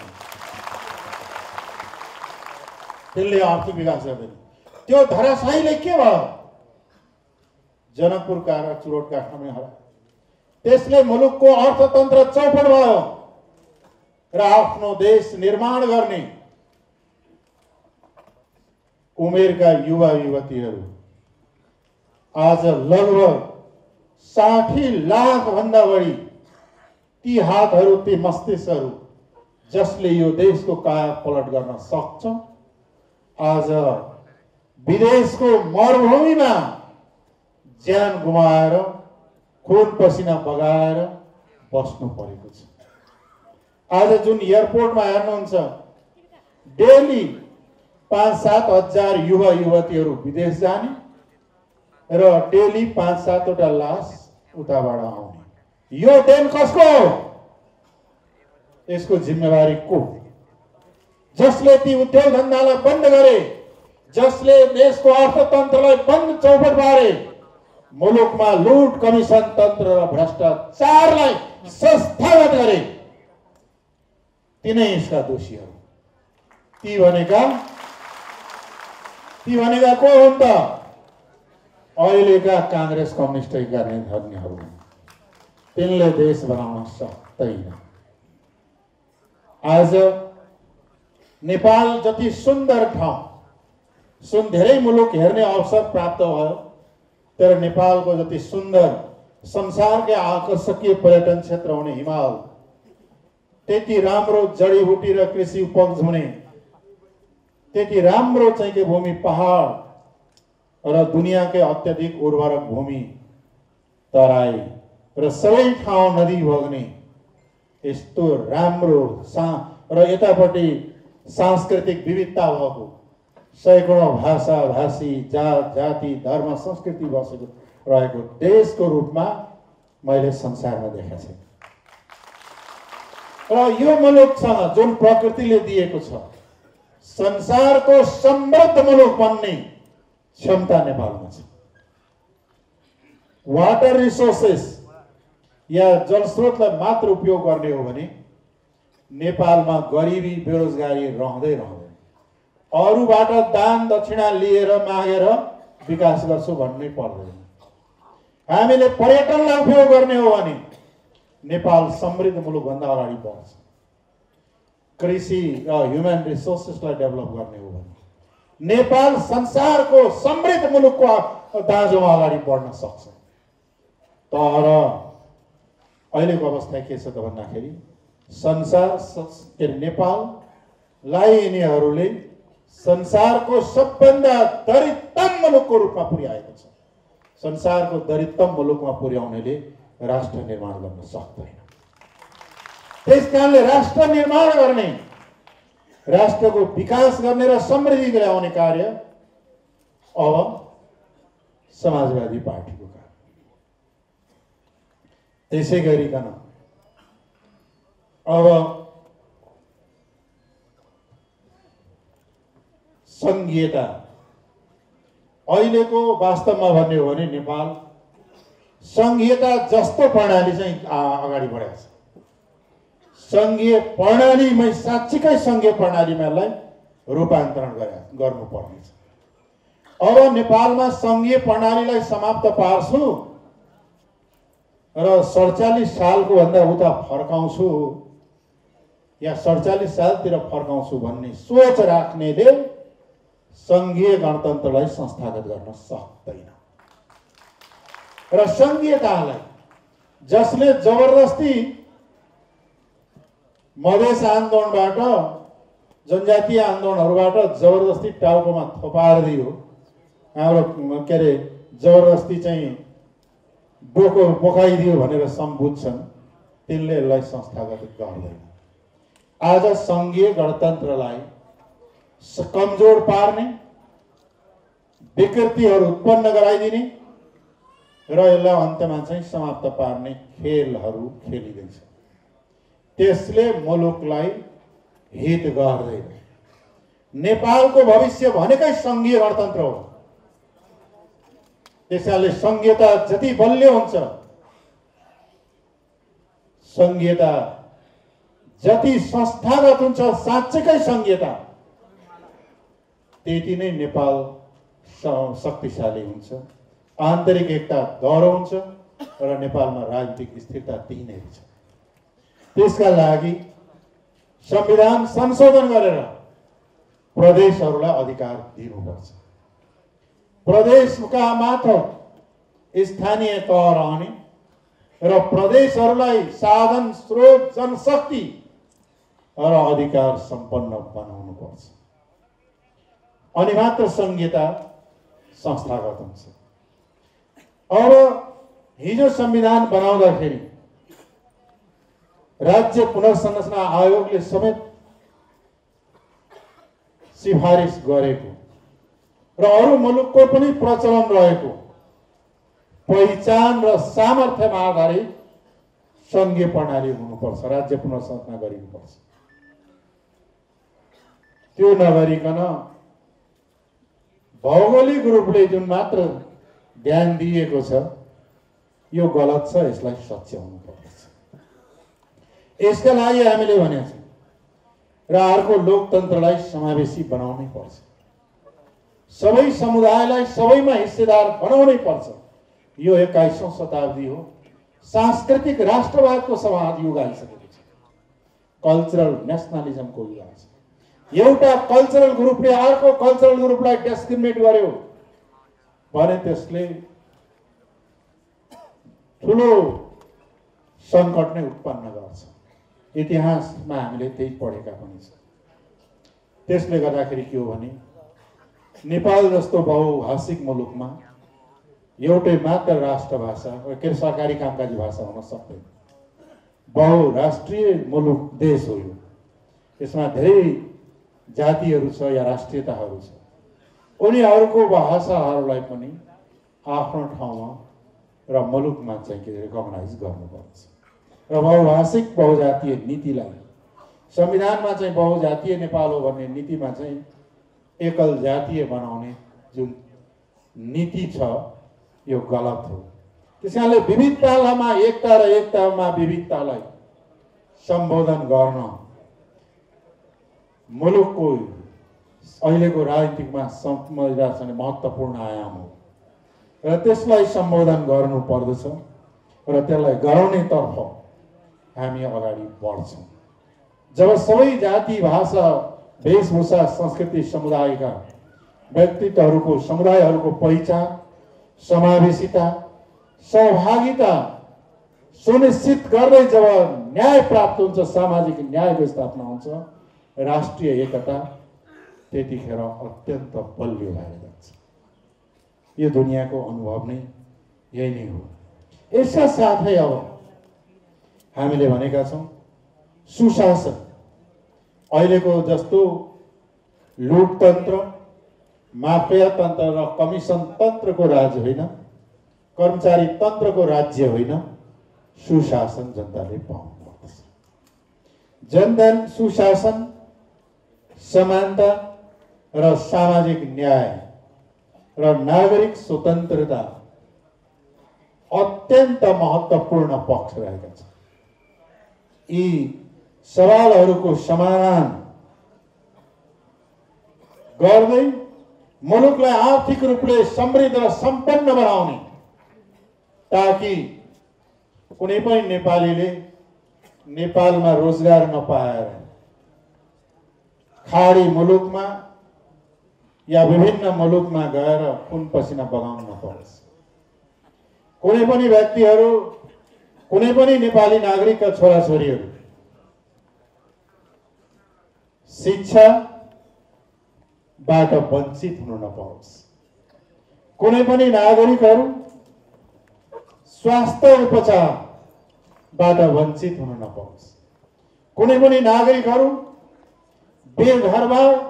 त्यसले आर्थिक विकास गर्दैन। त्यो धराशायीले के भयो? जनकपुरका र चुरोट काठमाडौँ हरा। त्यसले मुलुकको अर्थतन्त्र चौपट भयो र आफ्नो देश निर्माण गर्ने उमेरका युवा युवतीहरू आज लगभग 60 लाख भन्दा बढी ती हातहरू, ती मस्तिष्कहरू जसले यो देशको काया पलट गर्न सक्छ, आज विदेशको मरुभूमिमा ज्यान गुमाएर खून पसिना बगाएर बस्नु परेको छ। आज जुन एयरपोर्टमा हेर्नुहुन्छ, डेली 5-7 हजार युवा युवतीहरू विदेश जाने र डेली 5-7 वटा लास उताबाट आउने। यो देन कसको हो? यसको जिम्मेवारी को? जसले ती उद्योग धन्दालाई बन्द गरे, जसले देशको अर्थतन्त्रलाई बन्द चौपट पारे, मुलुकमा लुट कमिसन तन्त्र र भ्रष्टाचारलाई संस्थागत गरे, तिनै यसका दोषीहरू। ती भनेका को हुन् त? अहिलेका काङ्ग्रेस कम्युनिस्टका नेताहरू। तिनले देश बनाउन सक्दैन। आज नेपाल जति सुन्दर ठाउँ, धेरै मुलुक हेर्ने अवसर प्राप्त भयो, तर नेपालको जति सुन्दर संसारकै आकर्षकीय पर्यटन क्षेत्र हुने हिमाल, त्यति राम्रो जडीबुटी र कृषि उपज हुने, त्यति राम्रो चाहिँ के भूमि पहाड र दुनियाँकै अत्यधिक उर्वरक भूमि, तराई र सबै ठाउँ नदी बग्ने यस्तो राम्रो र यतापट्टि सांस्कृतिक विविधता भएको, सैकडौँ भाषा भाषी, जात जाति, धर्म, संस्कृति बसेको रहेको देशको रूपमा मैले संसारमा देखेको छु। र यो मुलुकसँग जुन प्रकृतिले दिएको छ, संसारको समृद्ध मुलुक बन्ने क्षमता नेपालमा छ। वाटर रिसोर्सेस या जलस्रोतलाई मात्र उपयोग गर्ने हो भने नेपालमा गरिबी, बेरोजगारी रहँदैन। अरूबाट दान दक्षिणा लिएर मागेर विकास गर्छु भन्नै पर्दैन। हामीले पर्यटनलाई उपयोग गर्ने हो भने नेपाल समृद्ध मुलुक भन्दा अगाडि बढ्छ। कृषि र ह्युमन रिसोर्सेसलाई डेभलप गर्ने हो भने नेपाल संसारको समृद्ध मुलुकको दाँजोमा अगाडि बढ्न सक्छ। तर अहिलेको अवस्था के छ त भन्दाखेरि नेपाललाई यिनीहरूले संसारको सबभन्दा दरिद्रतम मुलुकको रूपमा पुर्याएको छ। संसारको दरिद्रतम मुलुकमा पुर्याउनेले राष्ट्र निर्माण गर्न सक्दैन। त्यसकारणले राष्ट्र निर्माण गर्ने, राष्ट्रको विकास गर्ने र समृद्धि ल्याउने कार्य अब समाजवादी पार्टीको काम। त्यसै गरिकन अब संघीयता अहिलेको वास्तवमा भन्ने हो भने नेपाल संघीयता जस्तो प्रणाली चाहिँ अगाडि बढेको छ। संघीय प्रणालीमै साँच्चीकै संघीय प्रणालीमा यसलाई रूपान्तरण गर्नुपर्नेछ। अब नेपालमा संघीय प्रणालीलाई समाप्त पार्छु र 47 सालको भन्दा उता फर्काउँछु या 47 सालतिर फर्काउँछु भन्ने सोच राख्नेले संघीय गणतन्त्रलाई संस्थागत गर्न सक्दैन। र संघीयतालाई जसले जबरजस्ती मधेस आन्दोलनबाट, जनजातीय आन्दोलनहरूबाट जबरजस्ती टाउकोमा थोपाएर दियो, हाम्रो के अरे जबरजस्ती चाहिँ बोकाइदियो भनेर सम्बुझ्छन्, तिनले यसलाई संस्थागत गर्दैन। आज संघीय गणतन्त्रलाई कमजोर पार्ने, विकृतिहरू उत्पन्न गराइदिने र यसलाई अन्त्यमा चाहिँ समाप्त पार्ने खेलहरू खेलिँदैछ। त्यसले मुलुकलाई हित गर्दैन। नेपालको भविष्य भनेकै संघीय गणतन्त्र हो। त्यसैले संघीयता जति बलियो हुन्छ, संघीयता जति संस्थागत हुन्छ, साँच्चैकै संघीयता, त्यति नै नेपाल शक्तिशाली हुन्छ, आन्तरिक एकता दह्रो हुन्छ र नेपालमा राजनीतिक स्थिरता त्यही नै छ। त्यसका लागि संविधान संशोधन गरेर प्रदेशहरूलाई अधिकार दिनुपर्छ। प्रदेशका मात्र स्थानीय तह रहने र प्रदेशहरूलाई साधन, स्रोत, जनशक्ति र अधिकार सम्पन्न बनाउनुपर्छ। अनि मात्र संघीयता संस्थागत हुन्छ। अब हिजो संविधान बनाउँदाखेरि राज्य पुनर्संरचना आयोगले समेत सिफारिस गरेको र अरू मुलुकको पनि प्रचलन रहेको पहिचान र सामर्थ्यमा आधारित संघीय प्रणाली हुनुपर्छ, राज्य पुनर्संरचना गरिनुपर्छ। त्यो नगरिकन भौगोलिक रूपले जुन मात्र ध्यान दिएको छ, यो गलत छ। यसलाई सच्याउनु पर्छ। यसका लागि हामीले भनेका छौँ र अर्को लोकतन्त्रलाई समावेशी बनाउनै पर्छ। सबै समुदायलाई सबैमा हिस्सेदार बनाउनै पर्छ। यो 21औं शताब्दी हो। सांस्कृतिक राष्ट्रवादको समाज युग आइसकेको छ। कल्चरल नेसनलिजमको युग आइसकेको छ। एउटा कल्चरल ग्रुपले अर्को कल्चरल ग्रुपलाई डिस्क्रिमिनेट गर्यो भने त्यसले ठुलो सङ्कट नै उत्पन्न गर्छ। इतिहासमा हामीले त्यही पढेका पनि छौँ। त्यसले गर्दाखेरि के हो भने नेपाल जस्तो बहुभाषिक मुलुकमा एउटै मात्र राष्ट्रभाषा के सरकारी कामकाजी भाषा हुन सक्दैन। बहुराष्ट्रिय मुलुक देश हो यो। यसमा धेरै जातिहरू छ या राष्ट्रियताहरू छ। उनीहरूको भाषाहरूलाई पनि आफ्नो ठाउँमा र मुलुकमा चाहिँ के रिकगनाइज गर्नुपर्छ। र बहुभाषिक बहुजातीय नीतिलाई संविधानमा चाहिँ बहुजातीय नेपाल हो भन्ने नीतिमा चाहिँ एकल जातीय बनाउने जुन नीति छ, यो गलत हो। त्यसकारणले विविधतामा एकता र एकतामा विविधतालाई सम्बोधन गर्न मुलुकको अहिलेको राजनीतिकमा संविधान महत्त्वपूर्ण आयाम हो र त्यसलाई सम्बोधन गर्नु पर्दछ र त्यसलाई गराउनेतर्फ हामी अगाडि बढ्छौँ। जब सबै जाति भाषा वेशभूषा संस्कृति समुदायका व्यक्तित्वहरूको समुदायहरूको पहिचान समावेशिता सहभागिता सुनिश्चित गर्दै जब न्याय प्राप्त हुन्छ सामाजिक न्यायको स्थापना हुन्छ राष्ट्रिय एकता त्यतिखेर अत्यन्त बलियो भएर जान्छ। यो दुनियाँको अनुभव नै यही नै हो। यसका साथै अब हामीले भनेका छौँ सुशासन अहिलेको जस्तो लुटतन्त्र माफिया तन्त्र र कमिसन तन्त्रको राज्य होइन, कर्मचारी तन्त्रको राज्य होइन, सुशासन जनताले पाउनुपर्दछ। जनता सुशासन समानता र सामाजिक न्याय र नागरिक स्वतन्त्रता अत्यन्त महत्त्वपूर्ण पक्ष रहेका छन्। यी सवालहरूको समाधान गर्दै मुलुकलाई आर्थिक रूपले समृद्ध र सम्पन्न बनाउने ताकि कुनै पनि नेपालीले नेपालमा रोजगार नपाएर खाडी मुलुकमा या विभिन्न मुलुकमा गएर खुन पसिना बगाउन नपरोस्। कुनै पनि व्यक्तिहरू कुनै पनि नेपाली नागरिकका छोराछोरीहरू शिक्षाबाट वञ्चित हुन नपाओस्। कुनै पनि नागरिकहरू स्वास्थ्य उपचारबाट वञ्चित हुन नपाओस्। कुनै पनि नागरिकहरू बेघरबार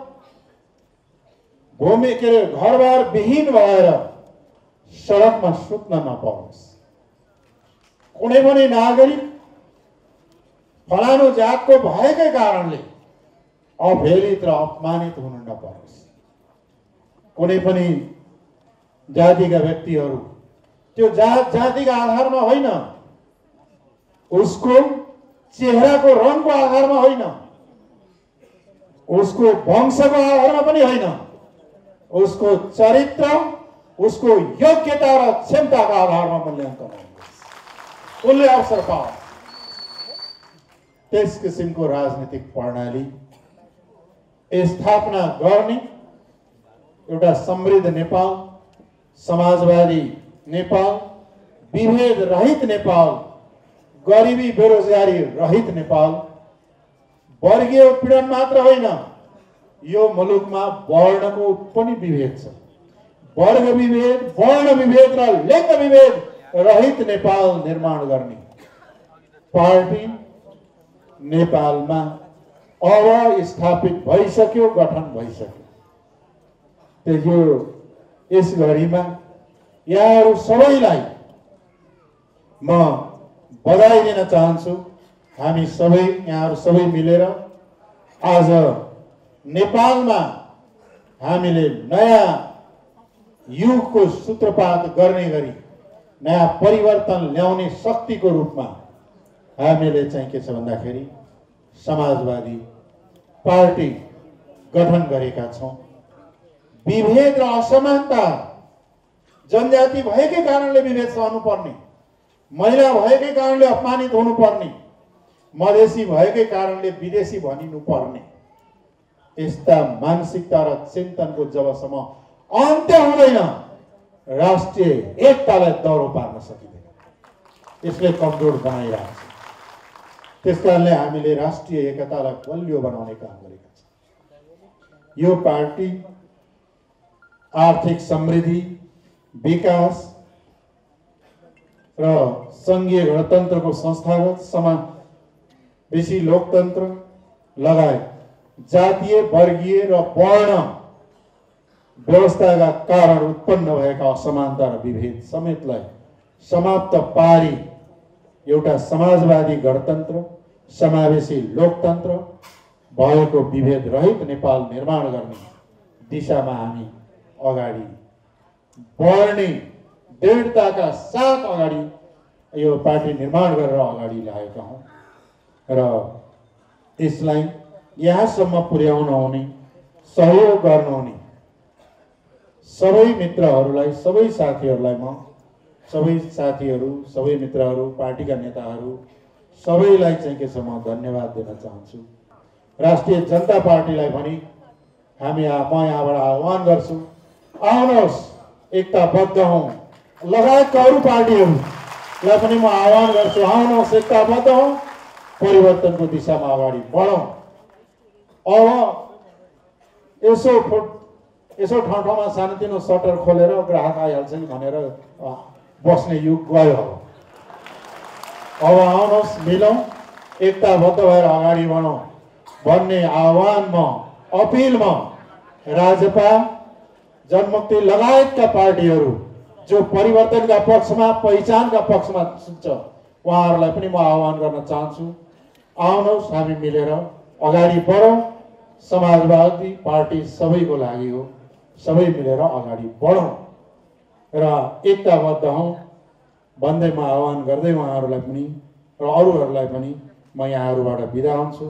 घरबार विहीन भएर सडकमा सुत्न नपाओस्। कुनै पनि नागरिक फलानु जातको भएकै कारणले अवहेलित र अपमानित हुन नपाओस्। कुनै पनि जातिका व्यक्तिहरू त्यो जातिका आधारमा होइन, उसको चेहराको रङको आधारमा होइन, उसको वंशको आधारमा पनि होइन, उसको चरित्र उसको योग्यता र क्षमताका आधारमा मूल्याङ्कन गर्नुहोस्, उसले अवसर पाओस्। त्यस किसिमको राजनीतिक प्रणाली स्थापना गर्ने एउटा समृद्ध नेपाल, समाजवादी नेपाल, विभेद रहित नेपाल, गरिबी बेरोजगारी रहित नेपाल, वर्गीय उत्पीडन मात्र होइन, यो मुलुकमा वर्णको पनि विभेद छ, वर्ग विभेद, वर्ण विभेद र लिङ्ग विभेद रहित नेपाल निर्माण गर्ने पार्टी नेपालमा अब स्थापित भइसक्यो, गठन भइसक्यो। त्यो यस घडीमा यहाँहरू सबैलाई म बधाई दिन चाहन्छु। हामी सबै यहाँहरू सबै मिलेर आज नेपालमा हामीले नयाँ युगको सूत्रपात गर्ने गरी नयाँ परिवर्तन ल्याउने शक्तिको रूपमा हामीले चाहिँ के छ भन्दाखेरि समाजवादी पार्टी गठन गरेका छौँ। विभेद र असमानता, जनजाति भएकै कारणले विभेद सहनुपर्ने, महिला भएकै कारणले अपमानित हुनुपर्ने, मधेसी भएकै कारणले विदेशी भनिनु पर्ने, यस्ता मानसिकता र चिन्तनको जबसम्म अन्त्य हुँदैन राष्ट्रिय एकतालाई दह्रो पार्न सकिँदैन, यसले कमजोर बनाइरहेको छ। त्यसकारणले हामीले राष्ट्रिय एकतालाई बलियो बनाउने काम गरेका छौँ। यो पार्टी आर्थिक समृद्धि, विकास र संघीय गणतन्त्रको संस्थागत समावेशी लोकतन्त्र लगायत जातीय वर्गीय र वर्ण व्यवस्थाका कारण उत्पन्न भएका असमानता र विभेद समेतलाई समाप्त पारी एउटा समाजवादी गणतन्त्र, समावेशी लोकतन्त्र भएको विभेद रहित नेपाल निर्माण गर्ने दिशामा हामी अगाडि बढ्ने दृढताका साथ अगाडि यो पार्टी निर्माण गरेर अगाडि लागेका हौँ र यसलाई यहाँसम्म पुर्याउन हुने सहयोग गर्नुहुने सबै मित्रहरूलाई, सबै साथीहरूलाई म सबै साथीहरू, सबै मित्रहरू, पार्टीका नेताहरू सबैलाई चाहिँ के छ म धन्यवाद दिन चाहन्छु। राष्ट्रिय जनता पार्टीलाई पनि म यहाँबाट आह्वान गर्छु, आउनुहोस् एकताबद्ध हौँ। लगायतका अरू पार्टीहरूलाई पनि म आह्वान गर्छु, आउनुहोस् एकताबद्ध हौँ, परिवर्तनको दिशामा अगाडि बढौँ। अब यसो ठाउँ ठाउँमा सानोतिनो सटर खोलेर ग्राहक आइहाल्छ कि भनेर बस्ने युग गयो। अब आउनुहोस् मिलौँ, एकताबद्ध भएर अगाडि बढौँ भन्ने आह्वान म, अपिल म राजपा, जनमुक्ति लगायतका पार्टीहरू जो परिवर्तनका पक्षमा, पहिचानका पक्षमा छ उहाँहरूलाई पनि म आह्वान गर्न चाहन्छु। आउनुहोस् हामी मिलेर अगाडि बढौँ। समाजवादी पार्टी सबैको लागि हो, सबै मिलेर अगाडि बढौँ र एकताबद्ध हौँ भन्दै म आह्वान गर्दै उहाँहरूलाई पनि र अरूहरूलाई पनि म यहाँहरूबाट बिदा हुन्छु।